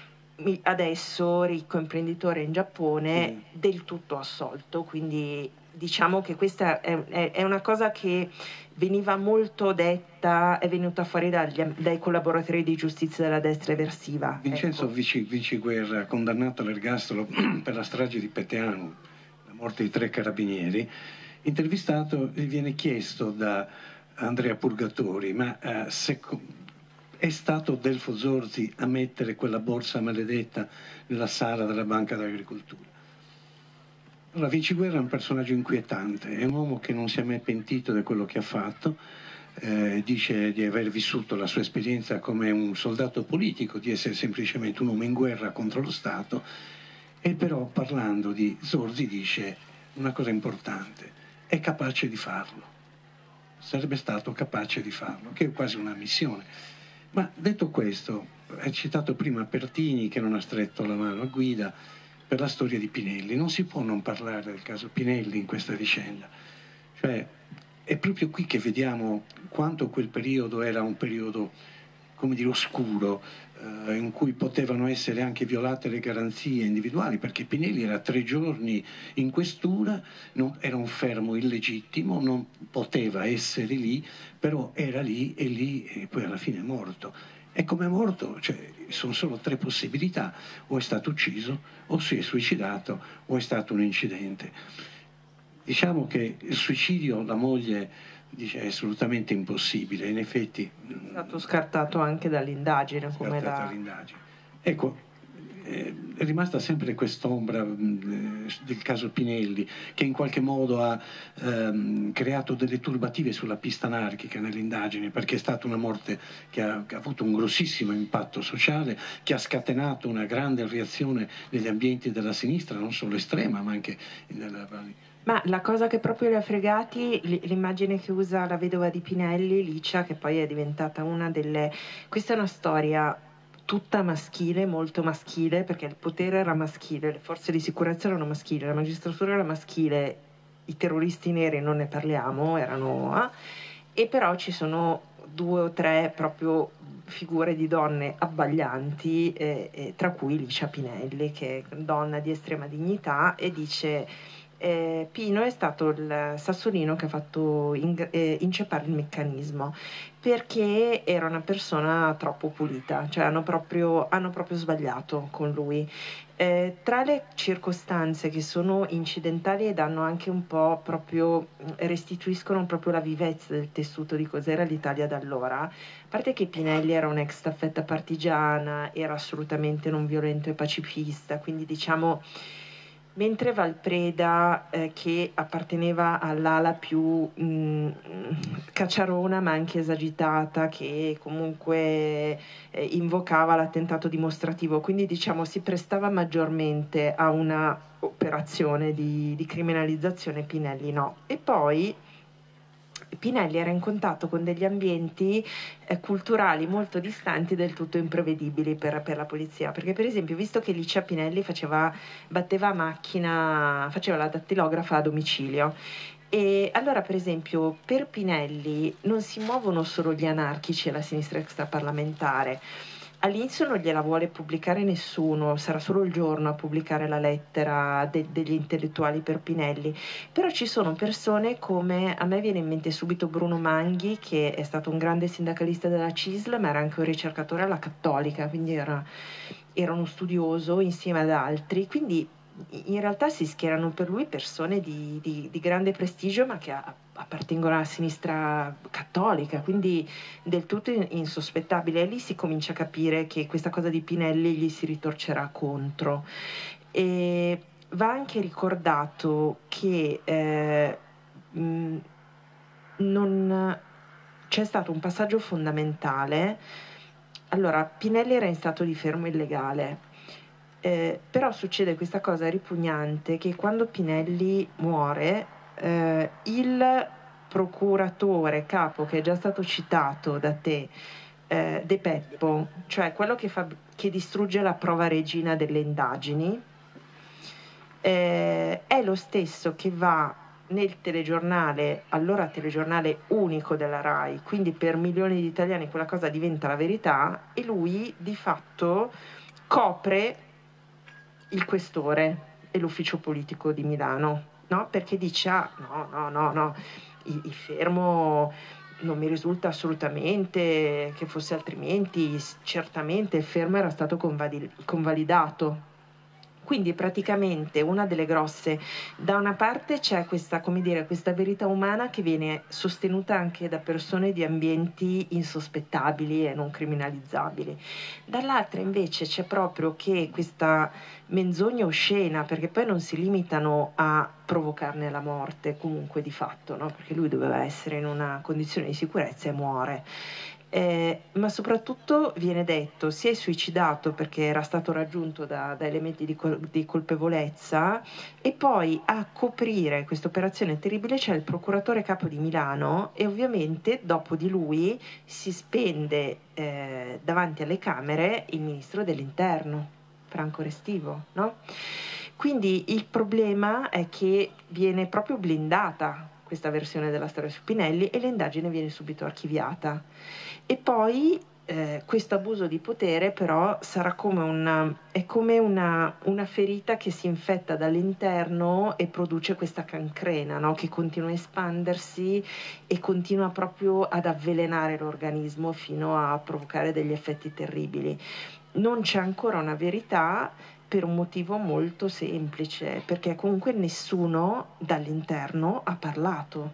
Adesso ricco imprenditore in Giappone, mm. del tutto assolto, quindi diciamo che questa è, è, è una cosa che veniva molto detta, è venuta fuori dagli, dai collaboratori di giustizia della destra eversiva. Vincenzo ecco. Vici, Viciguerra, condannato all'ergastolo per la strage di Peteano, la morte di tre carabinieri, intervistato, gli viene chiesto da Andrea Purgatori, ma eh, se è stato Delfo Zorzi a mettere quella borsa maledetta nella sala della Banca d'Agricoltura? Allora, Vinciguerra è un personaggio inquietante, è un uomo che non si è mai pentito di quello che ha fatto, eh, dice di aver vissuto la sua esperienza come un soldato politico, di essere semplicemente un uomo in guerra contro lo Stato, e però parlando di Zorzi dice una cosa importante: è capace di farlo, sarebbe stato capace di farlo, che è quasi una missione. Ma detto questo, hai citato prima Pertini che non ha stretto la mano a Guida per la storia di Pinelli. Non si può non parlare del caso Pinelli in questa vicenda. Cioè, è proprio qui che vediamo quanto quel periodo era un periodo, come dire, oscuro, eh, in cui potevano essere anche violate le garanzie individuali, perché Pinelli era tre giorni in questura, non, era un fermo illegittimo, non poteva essere lì, però era lì e lì e poi alla fine è morto. E come è morto, cioè, sono solo tre possibilità: o è stato ucciso, o si è suicidato, o è stato un incidente. Diciamo che il suicidio, la moglie dice, è assolutamente impossibile, in effetti è stato scartato anche dall'indagine, come la... dall'indagine. Ecco, è rimasta sempre quest'ombra del caso Pinelli, che in qualche modo ha ehm, creato delle turbative sulla pista anarchica nell'indagine, perché è stata una morte che ha, che ha avuto un grossissimo impatto sociale, che ha scatenato una grande reazione negli ambienti della sinistra, non solo estrema, ma anche nella... Ma la cosa che proprio li ha fregati, l'immagine che usa la vedova di Pinelli, Licia, che poi è diventata una delle... Questa è una storia tutta maschile, molto maschile, perché il potere era maschile, le forze di sicurezza erano maschili, la magistratura era maschile, i terroristi neri non ne parliamo, erano... Eh, e però ci sono due o tre proprio figure di donne abbaglianti, eh, eh, tra cui Licia Pinelli, che è donna di estrema dignità, e dice... Eh, Pino è stato il sassolino che ha fatto in, eh, inceppare il meccanismo, perché era una persona troppo pulita, cioè hanno proprio, hanno proprio sbagliato con lui. Eh, tra le circostanze che sono incidentali e danno anche un po' proprio, restituiscono proprio la vivezza del tessuto di cos'era l'Italia d'allora, a parte che Pinelli era un ex staffetta partigiana, era assolutamente non violento e pacifista, quindi diciamo... Mentre Valpreda, eh, che apparteneva all'ala più mh, cacciarona ma anche esagitata, che comunque eh, invocava l'attentato dimostrativo, quindi diciamo si prestava maggiormente a una operazione di, di criminalizzazione, Pinelli no. E poi Pinelli era in contatto con degli ambienti eh, culturali molto distanti, del tutto imprevedibili per, per la polizia, perché per esempio, visto che Licia Pinelli faceva, batteva a macchina, faceva la dattilografa a domicilio, e allora per esempio per Pinelli non si muovono solo gli anarchici e la sinistra extraparlamentare. All'inizio non gliela vuole pubblicare nessuno, sarà solo il Giorno a pubblicare la lettera de- degli intellettuali per Pinelli, però ci sono persone come, a me viene in mente subito Bruno Manghi, che è stato un grande sindacalista della C I S L, ma era anche un ricercatore alla Cattolica, quindi era, era uno studioso insieme ad altri, quindi in realtà si schierano per lui persone di, di, di grande prestigio, ma che a, appartengono alla sinistra cattolica, quindi del tutto insospettabile. E lì si comincia a capire che questa cosa di Pinelli gli si ritorcerà contro. E va anche ricordato che eh, mh, non c'è stato un passaggio fondamentale. Allora, Pinelli era in stato di fermo illegale. Eh, però succede questa cosa ripugnante, che quando Pinelli muore, eh, il procuratore capo, che è già stato citato da te, eh, De Peppo, cioè quello che, fa, che distrugge la prova regina delle indagini, eh, è lo stesso che va nel telegiornale, allora telegiornale unico della RAI, quindi per milioni di italiani quella cosa diventa la verità, e lui di fatto copre il questore e l'ufficio politico di Milano, no? Perché dice, ah, no, no, no, no, il, il fermo non mi risulta assolutamente che fosse altrimenti, certamente il fermo era stato convali- convalidato. Quindi praticamente una delle grosse, da una parte c'è questa, come dire, questa verità umana che viene sostenuta anche da persone di ambienti insospettabili e non criminalizzabili, dall'altra invece c'è proprio che questa menzogna oscena, perché poi non si limitano a provocarne la morte comunque di fatto, no? Perché lui doveva essere in una condizione di sicurezza e muore. Eh, ma soprattutto viene detto si è suicidato perché era stato raggiunto da, da elementi di, col- di colpevolezza, e poi a coprire questa operazione terribile c'è il procuratore capo di Milano, e ovviamente dopo di lui si spende eh, davanti alle Camere il ministro dell'Interno, Franco Restivo, no? Quindi il problema è che viene proprio blindata questa versione della storia su Pinelli e l'indagine viene subito archiviata. E poi eh, questo abuso di potere però sarà come una, è come una, una ferita che si infetta dall'interno e produce questa cancrena, no? Che continua a espandersi e continua proprio ad avvelenare l'organismo fino a provocare degli effetti terribili. Non c'è ancora una verità per un motivo molto semplice, perché comunque nessuno dall'interno ha parlato.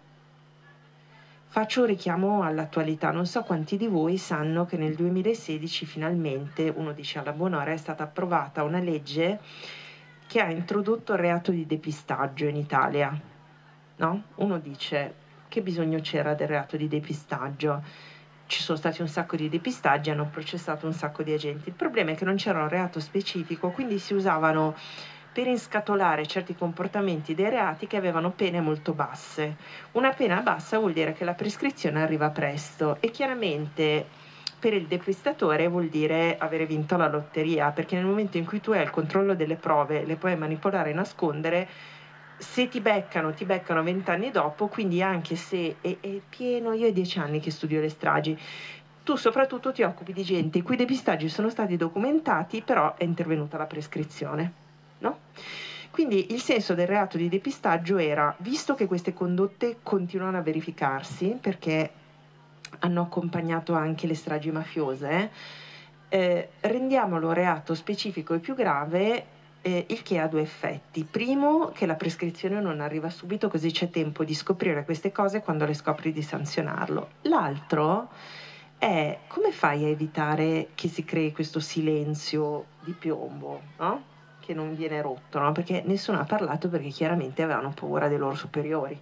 Faccio un richiamo all'attualità, non so quanti di voi sanno che nel duemilasedici finalmente, uno dice alla buon'ora, è stata approvata una legge che ha introdotto il reato di depistaggio in Italia, no? Uno dice, che bisogno c'era del reato di depistaggio? Ci sono stati un sacco di depistaggi, hanno processato un sacco di agenti. Il problema è che non c'era un reato specifico, quindi si usavano per inscatolare certi comportamenti dei reati che avevano pene molto basse. Una pena bassa vuol dire che la prescrizione arriva presto, e chiaramente per il depistatore vuol dire avere vinto la lotteria, perché nel momento in cui tu hai il controllo delle prove, le puoi manipolare e nascondere, se ti beccano, ti beccano vent'anni dopo, quindi anche se è, è pieno, io ho dieci anni che studio le stragi, tu soprattutto ti occupi di gente i cui depistaggi sono stati documentati, però è intervenuta la prescrizione, no? Quindi il senso del reato di depistaggio era, visto che queste condotte continuano a verificarsi, perché hanno accompagnato anche le stragi mafiose, eh, rendiamolo reato specifico e più grave, eh, il che ha due effetti. Primo, che la prescrizione non arriva subito, così c'è tempo di scoprire queste cose, quando le scopri di sanzionarlo. L'altro è come fai a evitare che si crei questo silenzio di piombo, no? Che non viene rotto, no? Perché nessuno ha parlato, perché chiaramente avevano paura dei loro superiori.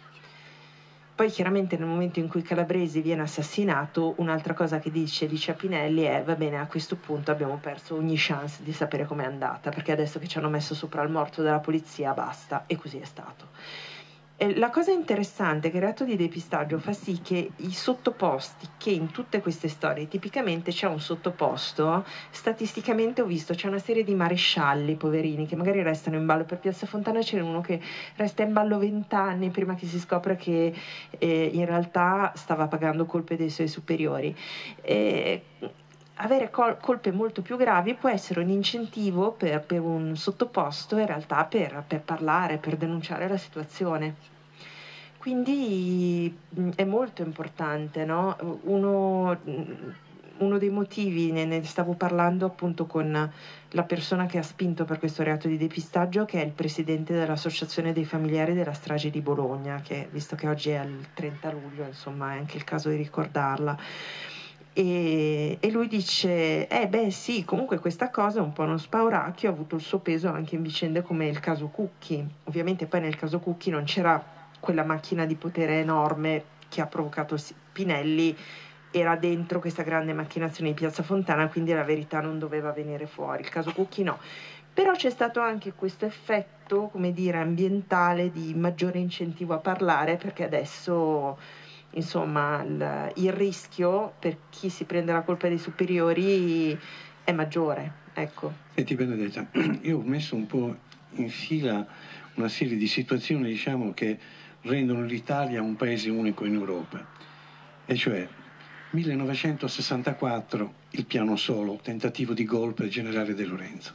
Poi chiaramente nel momento in cui Calabresi viene assassinato, un'altra cosa che dice, dice a Pinelli è, va bene, a questo punto abbiamo perso ogni chance di sapere com'è andata, perché adesso che ci hanno messo sopra il morto della polizia basta, e così è stato. E la cosa interessante è che il reato di depistaggio fa sì che i sottoposti, che in tutte queste storie tipicamente c'è un sottoposto, statisticamente ho visto c'è una serie di marescialli poverini che magari restano in ballo per Piazza Fontana, c'è uno che resta in ballo vent'anni prima che si scopra che eh, in realtà stava pagando colpe dei suoi superiori. E avere col- colpe molto più gravi può essere un incentivo per, per un sottoposto, in realtà per, per parlare, per denunciare la situazione. Quindi mh, è molto importante, no? Uno, mh, uno dei motivi, ne, ne stavo parlando appunto con la persona che ha spinto per questo reato di depistaggio, che è il presidente dell'Associazione dei Familiari della Strage di Bologna, che visto che oggi è il trenta luglio, insomma è anche il caso di ricordarla. E, e lui dice, eh beh sì, comunque questa cosa è un po' uno spauracchio, ha avuto il suo peso anche in vicende come il caso Cucchi. Ovviamente poi nel caso Cucchi non c'era quella macchina di potere enorme che ha provocato Pinelli, era dentro questa grande macchinazione di Piazza Fontana, quindi la verità non doveva venire fuori. Il caso Cucchi no. Però c'è stato anche questo effetto, come dire, ambientale di maggiore incentivo a parlare, perché adesso, insomma, il, il rischio per chi si prende la colpa dei superiori è maggiore, ecco. Senti Benedetta, io ho messo un po' in fila una serie di situazioni, diciamo, che rendono l'Italia un paese unico in Europa. E cioè, millenovecentosessantaquattro, il piano Solo, tentativo di golpe del generale De Lorenzo.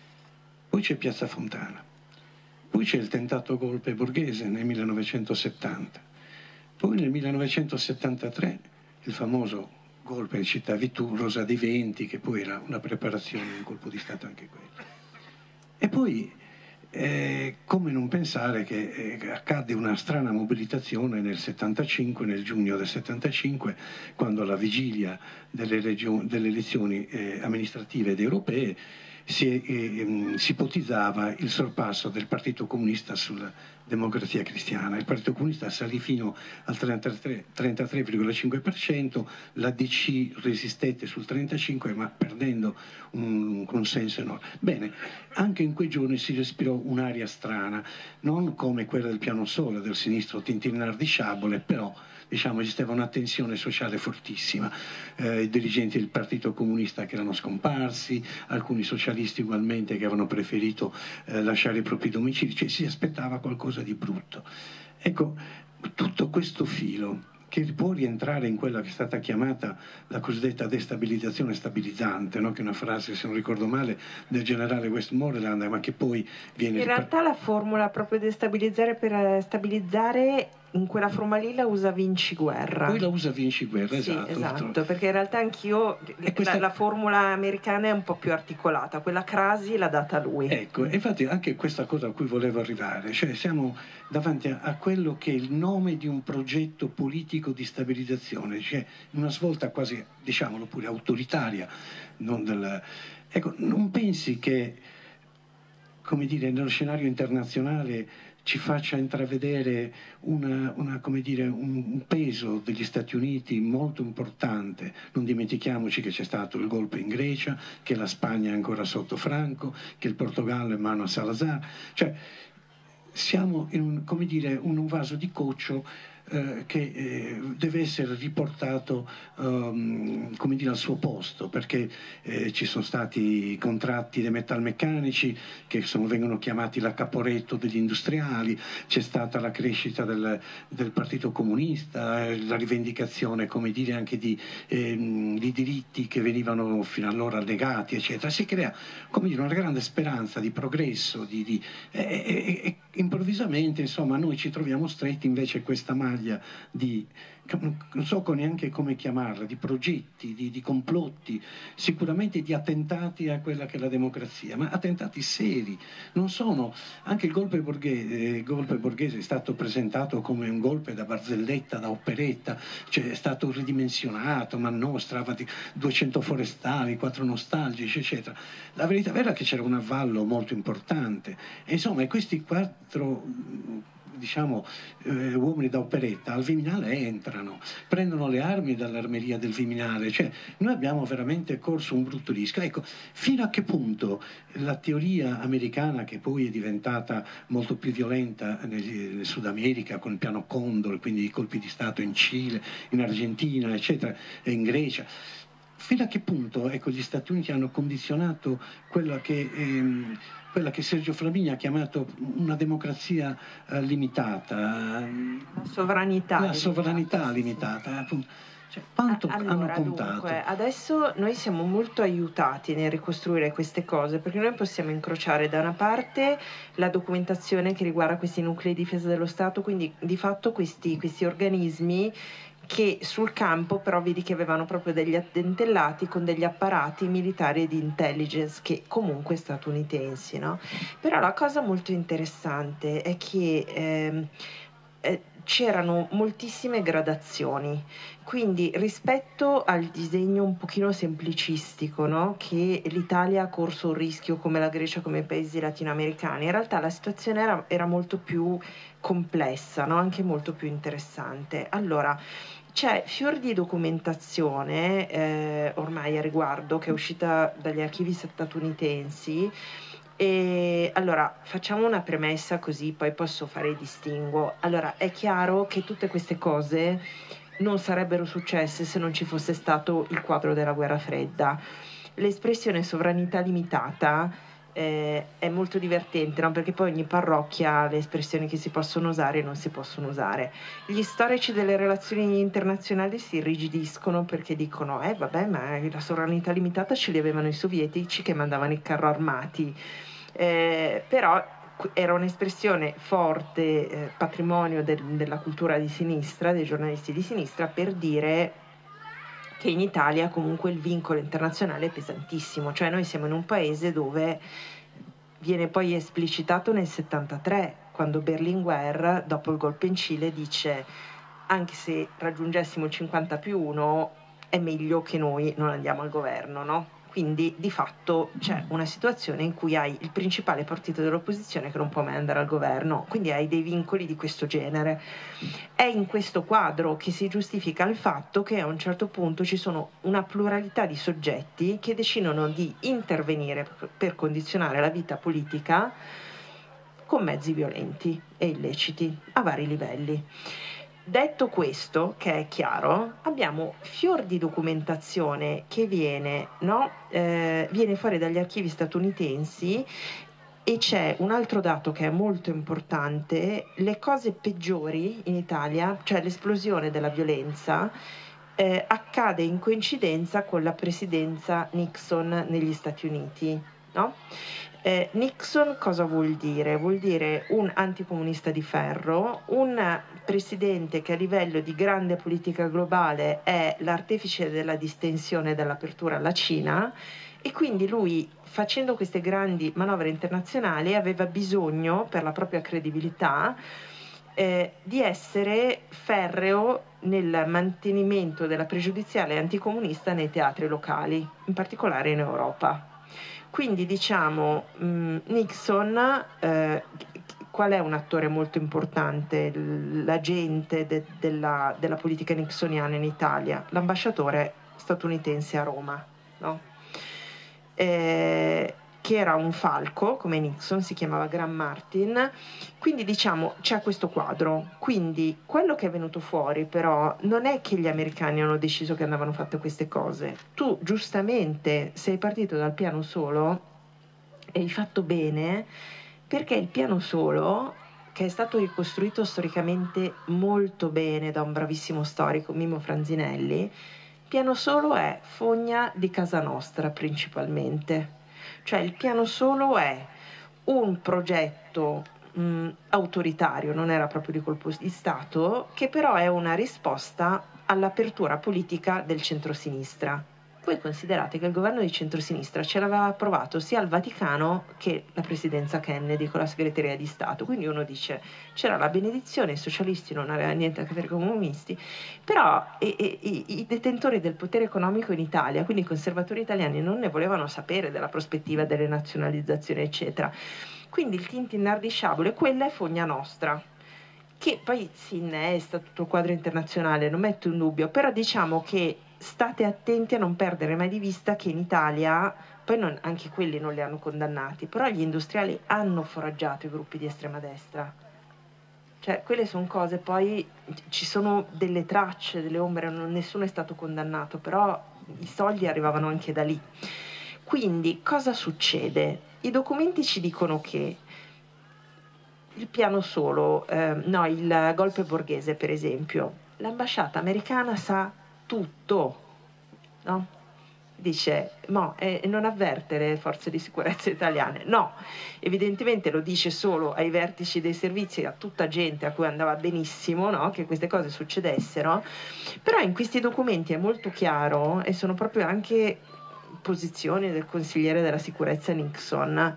Poi c'è Piazza Fontana. Poi c'è il tentato golpe Borghese nel millenovecentosettanta. Poi nel millenovecentosettantatré il famoso golpe che citavi tu, Rosa dei Venti, che poi era una preparazione, un colpo di Stato anche quello. E poi, eh, come non pensare che eh, accadde una strana mobilitazione nel settantacinque, nel giugno del settantacinque, quando alla vigilia delle, regio- delle elezioni eh, amministrative ed europee si, eh, si ipotizzava il sorpasso del Partito Comunista sulla Democrazia Cristiana. Il Partito Comunista salì fino al trentatré virgola cinque per cento, la D C resistette sul trentacinque per cento, ma perdendo un consenso enorme. Bene, anche in quei giorni si respirò un'aria strana, non come quella del piano Sole del sinistro tintinnare di sciabole, però diciamo esisteva una tensione sociale fortissima, eh, i dirigenti del Partito Comunista che erano scomparsi, alcuni socialisti ugualmente che avevano preferito eh, lasciare i propri domicili, cioè si aspettava qualcosa di brutto. Ecco, tutto questo filo che può rientrare in quella che è stata chiamata la cosiddetta destabilizzazione stabilizzante, no? Che è una frase, se non ricordo male, del generale Westmoreland, ma che poi viene... In realtà la formula proprio destabilizzare per stabilizzare, in quella forma lì la usa Vinci Guerra. Poi la usa Vinci Guerra, sì, esatto. esatto, perché in realtà anch'io, questa... la, la formula americana è un po' più articolata, quella Crasi l'ha data lui. Ecco, infatti anche questa cosa a cui volevo arrivare, cioè siamo davanti a, a quello che è il nome di un progetto politico di stabilizzazione, cioè una svolta quasi, diciamolo pure, autoritaria. Non del... Ecco, non pensi che, come dire, nello scenario internazionale ci faccia intravedere una, una, come dire, un peso degli Stati Uniti molto importante. Non dimentichiamoci che c'è stato il golpe in Grecia, che la Spagna è ancora sotto Franco, che il Portogallo è in mano a Salazar. Cioè, siamo in un, come dire, un vaso di coccio eh, che eh, deve essere riportato um, come dire, al suo posto, perché eh, ci sono stati contratti dei metalmeccanici che sono, vengono chiamati la Caporetto degli industriali, c'è stata la crescita del, del Partito Comunista, eh, la rivendicazione, come dire, anche di, eh, di diritti che venivano fino allora negati, eccetera. Si crea, come dire, una grande speranza di progresso, di, di, e, e, e improvvisamente, insomma, noi ci troviamo stretti invece questa maglia di, non so neanche come chiamarla, di progetti, di, di complotti, sicuramente di attentati a quella che è la democrazia, ma attentati seri. Non sono, anche il golpe borghese, il golpe borghese è stato presentato come un golpe da barzelletta, da operetta, cioè è stato ridimensionato, ma no, strava di duecento forestali, quattro nostalgici, eccetera. La verità vera è che c'era un avvallo molto importante e insomma questi quattro, diciamo, eh, uomini da operetta al Viminale entrano, prendono le armi dall'armeria del Viminale, cioè noi abbiamo veramente corso un brutto rischio. Ecco, fino a che punto la teoria americana, che poi è diventata molto più violenta nel, nel Sud America con il piano Condor, quindi i colpi di Stato in Cile, in Argentina, eccetera, e in Grecia, fino a che punto, ecco, gli Stati Uniti hanno condizionato quella che, ehm, quella che Sergio Flamini ha chiamato una democrazia eh, limitata, la sovranità, la sovranità limitata, sì. Appunto. Cioè, quanto allora, hanno contato? Dunque, adesso noi siamo molto aiutati nel ricostruire queste cose, perché noi possiamo incrociare da una parte la documentazione che riguarda questi nuclei di difesa dello Stato, quindi di fatto questi, questi organismi che sul campo però vedi che avevano proprio degli addentellati con degli apparati militari e di intelligence che comunque statunitensi, no? Però la cosa molto interessante è che ehm, eh, c'erano moltissime gradazioni, quindi rispetto al disegno un pochino semplicistico, no? Che l'Italia ha corso un rischio come la Grecia, come i paesi latinoamericani, in realtà la situazione era, era molto più complessa, no? Anche molto più interessante. Allora, c'è fior di documentazione eh, ormai a riguardo che è uscita dagli archivi statunitensi. E allora facciamo una premessa così poi posso fare il distinguo. Allora, è chiaro che tutte queste cose non sarebbero successe se non ci fosse stato il quadro della guerra fredda. L'espressione sovranità limitata eh, è molto divertente, no? Perché poi ogni parrocchia ha le espressioni che si possono usare e non si possono usare. Gli storici delle relazioni internazionali si irrigidiscono perché dicono eh vabbè, ma la sovranità limitata ce li avevano i sovietici che mandavano i carro armati, eh, però era un'espressione forte, eh, patrimonio del, della cultura di sinistra, dei giornalisti di sinistra, per dire che in Italia comunque il vincolo internazionale è pesantissimo, cioè noi siamo in un paese dove viene poi esplicitato nel settantatré, quando Berlinguer, dopo il golpe in Cile, dice anche se raggiungessimo il cinquanta più uno è meglio che noi non andiamo al governo, no? Quindi di fatto c'è una situazione in cui hai il principale partito dell'opposizione che non può mai andare al governo, quindi hai dei vincoli di questo genere. È in questo quadro che si giustifica il fatto che a un certo punto ci sono una pluralità di soggetti che decidono di intervenire per condizionare la vita politica con mezzi violenti e illeciti a vari livelli. Detto questo, che è chiaro, abbiamo fior di documentazione che viene, no? eh, viene fuori dagli archivi statunitensi, e c'è un altro dato che è molto importante: le cose peggiori in Italia, cioè l'esplosione della violenza, eh, accade in coincidenza con la presidenza Nixon negli Stati Uniti, no? Eh, Nixon cosa vuol dire? Vuol dire un anticomunista di ferro, un presidente che a livello di grande politica globale è l'artefice della distensione e dell'apertura alla Cina, e quindi lui, facendo queste grandi manovre internazionali, aveva bisogno per la propria credibilità eh, di essere ferreo nel mantenimento della pregiudiziale anticomunista nei teatri locali, in particolare in Europa. Quindi diciamo mh, Nixon, eh, qual è un attore molto importante, l'agente de, della, della politica nixoniana in Italia? L'ambasciatore statunitense a Roma, no? Eh, che era un falco come Nixon, si chiamava Graham Martin. Quindi diciamo c'è questo quadro. Quindi quello che è venuto fuori però non è che gli americani hanno deciso che andavano fatte queste cose. Tu giustamente sei partito dal piano solo e hai fatto bene, perché il piano solo, che è stato ricostruito storicamente molto bene da un bravissimo storico, Mimmo Franzinelli, piano solo è fogna di casa nostra principalmente. Cioè il piano solo è un progetto mh, autoritario, non era proprio di colpo di Stato, che però è una risposta all'apertura politica del centrosinistra. Voi considerate che il governo di centrosinistra ce l'aveva approvato sia al Vaticano che la presidenza Kennedy con la segreteria di Stato, quindi uno dice c'era la benedizione, i socialisti non avevano niente a che vedere con i comunisti, però e, e, i detentori del potere economico in Italia, quindi i conservatori italiani, non ne volevano sapere della prospettiva delle nazionalizzazioni eccetera, quindi il Tintin ardisciabolo, e quella è fogna nostra, che poi si innesta tutto il quadro internazionale, non metto in dubbio, però diciamo che state attenti a non perdere mai di vista che in Italia, poi non, anche quelli non li hanno condannati, però gli industriali hanno foraggiato i gruppi di estrema destra. Cioè, quelle sono cose, poi ci sono delle tracce, delle ombre, non, nessuno è stato condannato, però i soldi arrivavano anche da lì. Quindi, cosa succede? I documenti ci dicono che il piano solo, eh, no, il golpe borghese, per esempio, l'ambasciata americana sa tutto, no? Dice, no, eh, non avverte le forze di sicurezza italiane, no, evidentemente lo dice solo ai vertici dei servizi, a tutta gente a cui andava benissimo, no? Che queste cose succedessero, però in questi documenti è molto chiaro, e sono proprio anche posizioni del consigliere della sicurezza Nixon.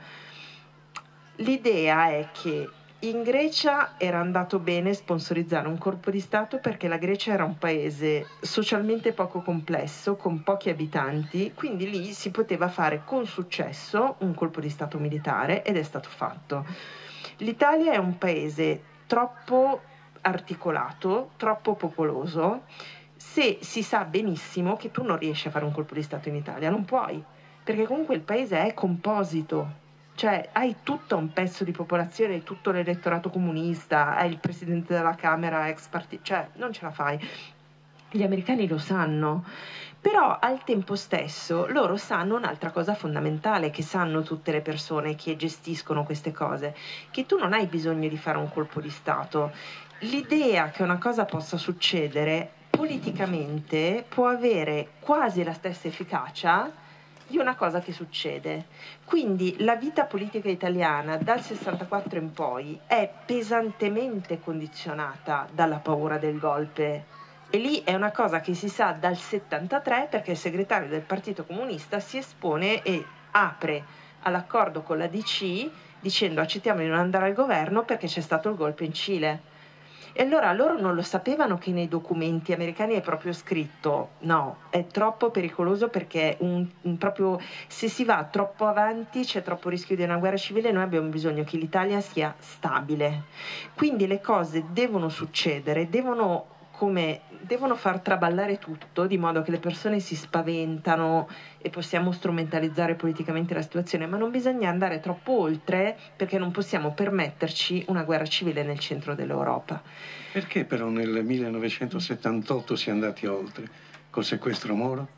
L'idea è che in Grecia era andato bene sponsorizzare un colpo di Stato perché la Grecia era un paese socialmente poco complesso, con pochi abitanti, quindi lì si poteva fare con successo un colpo di Stato militare, ed è stato fatto. L'Italia è un paese troppo articolato, troppo popoloso, se si sa benissimo che tu non riesci a fare un colpo di Stato in Italia, non puoi, perché comunque il paese è composito. Cioè hai tutto un pezzo di popolazione, hai tutto l'elettorato comunista, hai il presidente della Camera ex partito, cioè non ce la fai. Gli americani lo sanno, Però al tempo stesso loro sanno un'altra cosa fondamentale, che sanno tutte le persone che gestiscono queste cose, che tu non hai bisogno di fare un colpo di Stato. L'idea che una cosa possa succedere politicamente può avere quasi la stessa efficacia di una cosa che succede. Quindi la vita politica italiana dal sessantaquattro in poi è pesantemente condizionata dalla paura del golpe. E lì è una cosa che si sa dal settantatré, perché il segretario del Partito Comunista si espone e apre all'accordo con la D C dicendo accettiamo di non andare al governo perché c'è stato il golpe in Cile. E allora loro non lo sapevano che nei documenti americani è proprio scritto no, è troppo pericoloso perché un, un proprio, se si va troppo avanti c'è troppo rischio di una guerra civile, noi abbiamo bisogno che l'Italia sia stabile. Quindi le cose devono succedere, devono come devono far traballare tutto di modo che le persone si spaventano e possiamo strumentalizzare politicamente la situazione, ma non bisogna andare troppo oltre perché non possiamo permetterci una guerra civile nel centro dell'Europa. Perché però nel millenovecentosettantotto si è andati oltre col sequestro Moro?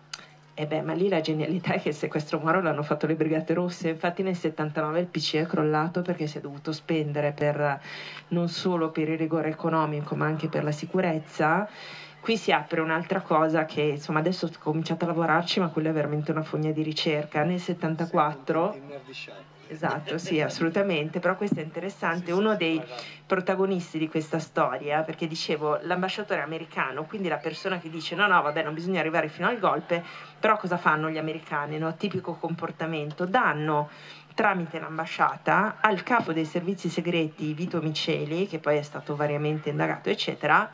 E beh, ma lì la genialità è che il sequestro Moro l'hanno fatto le Brigate Rosse, infatti nel settantanove il P C è crollato perché si è dovuto spendere per, non solo per il rigore economico ma anche per la sicurezza. Qui si apre un'altra cosa che insomma adesso ho cominciato a lavorarci, ma quella è veramente una fogna di ricerca. Nel settantaquattro... Esatto, sì, assolutamente, però questo è interessante, uno dei protagonisti di questa storia, perché dicevo l'ambasciatore americano, quindi la persona che dice no no vabbè non bisogna arrivare fino al golpe, però cosa fanno gli americani, no? Tipico comportamento, danno tramite l'ambasciata al capo dei servizi segreti Vito Miceli, che poi è stato variamente indagato eccetera,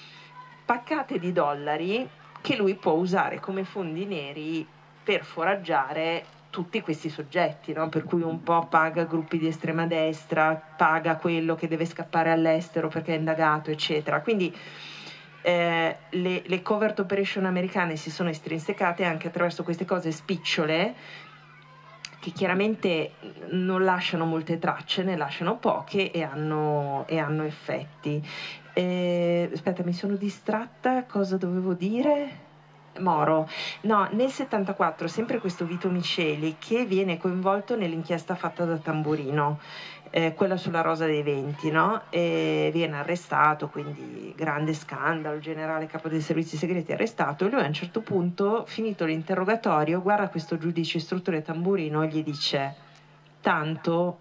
paccate di dollari che lui può usare come fondi neri per foraggiare tutti questi soggetti, no? Per cui un po' paga gruppi di estrema destra, paga quello che deve scappare all'estero perché è indagato, eccetera. Quindi eh, le, le covert operation americane si sono estrinsecate anche attraverso queste cose spicciole che chiaramente non lasciano molte tracce, ne lasciano poche e hanno, e hanno effetti. Eh, aspetta, mi sono distratta, cosa dovevo dire? Moro, no, nel settantaquattro sempre questo Vito Miceli che viene coinvolto nell'inchiesta fatta da Tamburino, eh, quella sulla Rosa dei Venti, no? E viene arrestato, quindi grande scandalo, il generale capo dei servizi segreti è arrestato e lui a un certo punto, finito l'interrogatorio, guarda questo giudice istruttore Tamburino e gli dice tanto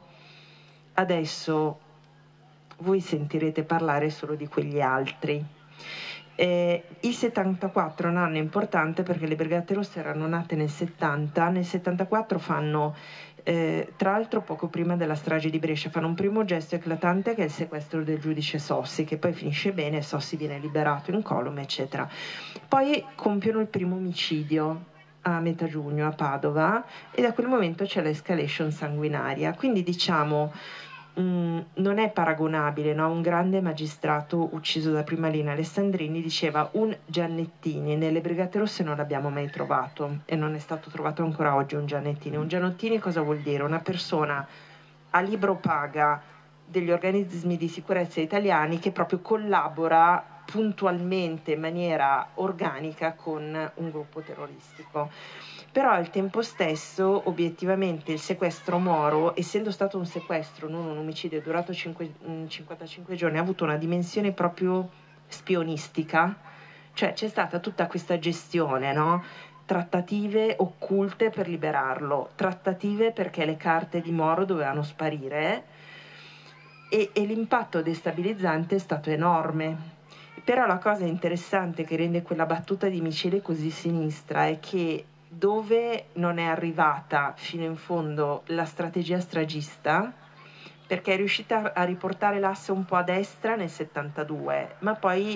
adesso voi sentirete parlare solo di quegli altri. Eh, il settantaquattro è un anno importante perché le Brigate Rosse erano nate nel settanta, nel settantaquattro fanno, eh, tra l'altro poco prima della strage di Brescia, fanno un primo gesto eclatante che è il sequestro del giudice Sossi, che poi finisce bene, Sossi viene liberato incolume, eccetera. Poi compiono il primo omicidio a metà giugno a Padova e da quel momento c'è l'escalation sanguinaria, quindi diciamo Mm, non è paragonabile, no? Un grande magistrato ucciso da prima linea, Alessandrini, diceva un Giannettini nelle Brigate Rosse non l'abbiamo mai trovato e non è stato trovato ancora oggi un Giannettini. Un Giannettini cosa vuol dire? Una persona a libro paga degli organismi di sicurezza italiani che proprio collabora puntualmente in maniera organica con un gruppo terroristico. Però al tempo stesso obiettivamente il sequestro Moro, essendo stato un sequestro, non un omicidio durato cinquantacinque giorni, ha avuto una dimensione proprio spionistica, cioè c'è stata tutta questa gestione, no? Trattative occulte per liberarlo, trattative perché le carte di Moro dovevano sparire e, e l'impatto destabilizzante è stato enorme. Però la cosa interessante che rende quella battuta di Miceli così sinistra è che dove non è arrivata fino in fondo la strategia stragista, perché è riuscita a riportare l'asse un po' a destra nel settantadue, ma poi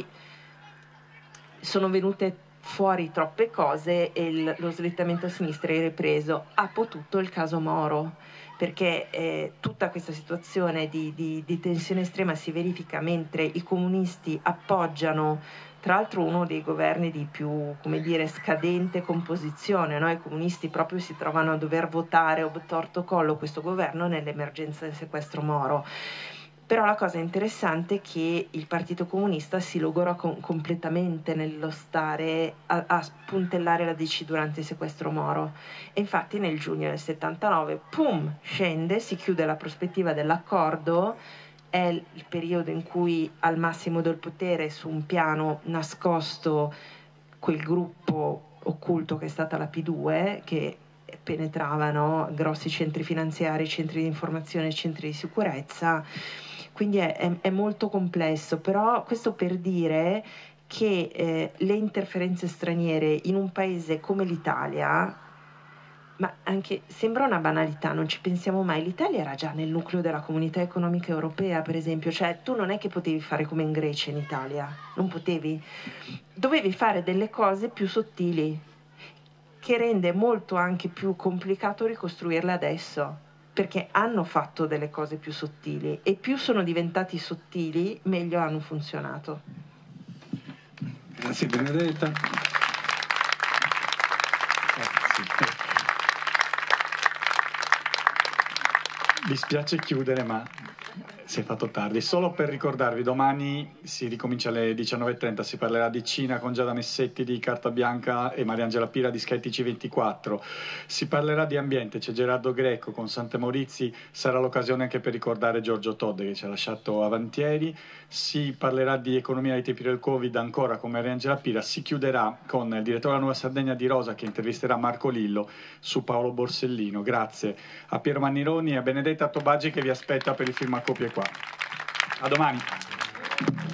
sono venute fuori troppe cose e il, lo slittamento a sinistra è ripreso. Ha potuto il caso Moro, perché eh, tutta questa situazione di, di, di tensione estrema si verifica mentre i comunisti appoggiano tra l'altro uno dei governi di più, come dire, scadente composizione, no? I comunisti proprio si trovano a dover votare ob torto collo questo governo nell'emergenza del sequestro Moro. Però la cosa interessante è che il Partito Comunista si logora com- completamente nello stare a, a puntellare la D C durante il sequestro Moro, e infatti nel giugno del settantanove, pum, scende, si chiude la prospettiva dell'accordo. È il periodo in cui al massimo del potere, su un piano nascosto, quel gruppo occulto che è stata la P due, che penetravano grossi centri finanziari, centri di informazione, centri di sicurezza. Quindi è, è, è molto complesso, però questo per dire che eh, le interferenze straniere in un paese come l'Italia, ma anche sembra una banalità, non ci pensiamo mai, l'Italia era già nel nucleo della Comunità Economica Europea, per esempio, cioè tu non è che potevi fare come in Grecia in Italia, non potevi, dovevi fare delle cose più sottili, che rende molto anche più complicato ricostruirle adesso, perché hanno fatto delle cose più sottili, e più sono diventati sottili meglio hanno funzionato. Grazie Benedetta. Grazie. Mi spiace chiudere, ma si è fatto tardi. Solo per ricordarvi, domani si ricomincia alle diciannove e trenta, si parlerà di Cina con Giada Messetti di Carta Bianca e Mariangela Pira di Sky T C ventiquattro. Si parlerà di ambiente, c'è Gerardo Greco con Sante Maurizi, sarà l'occasione anche per ricordare Giorgio Todde che ci ha lasciato avantieri. Si parlerà di economia ai tempi del Covid ancora con Mariangela Pira. Si chiuderà con il direttore della Nuova Sardegna di Rosa che intervisterà Marco Lillo su Paolo Borsellino. Grazie a Piero Mannironi e a Benedetta Tobaggi che vi aspetta per il film A Copie qua. A domani.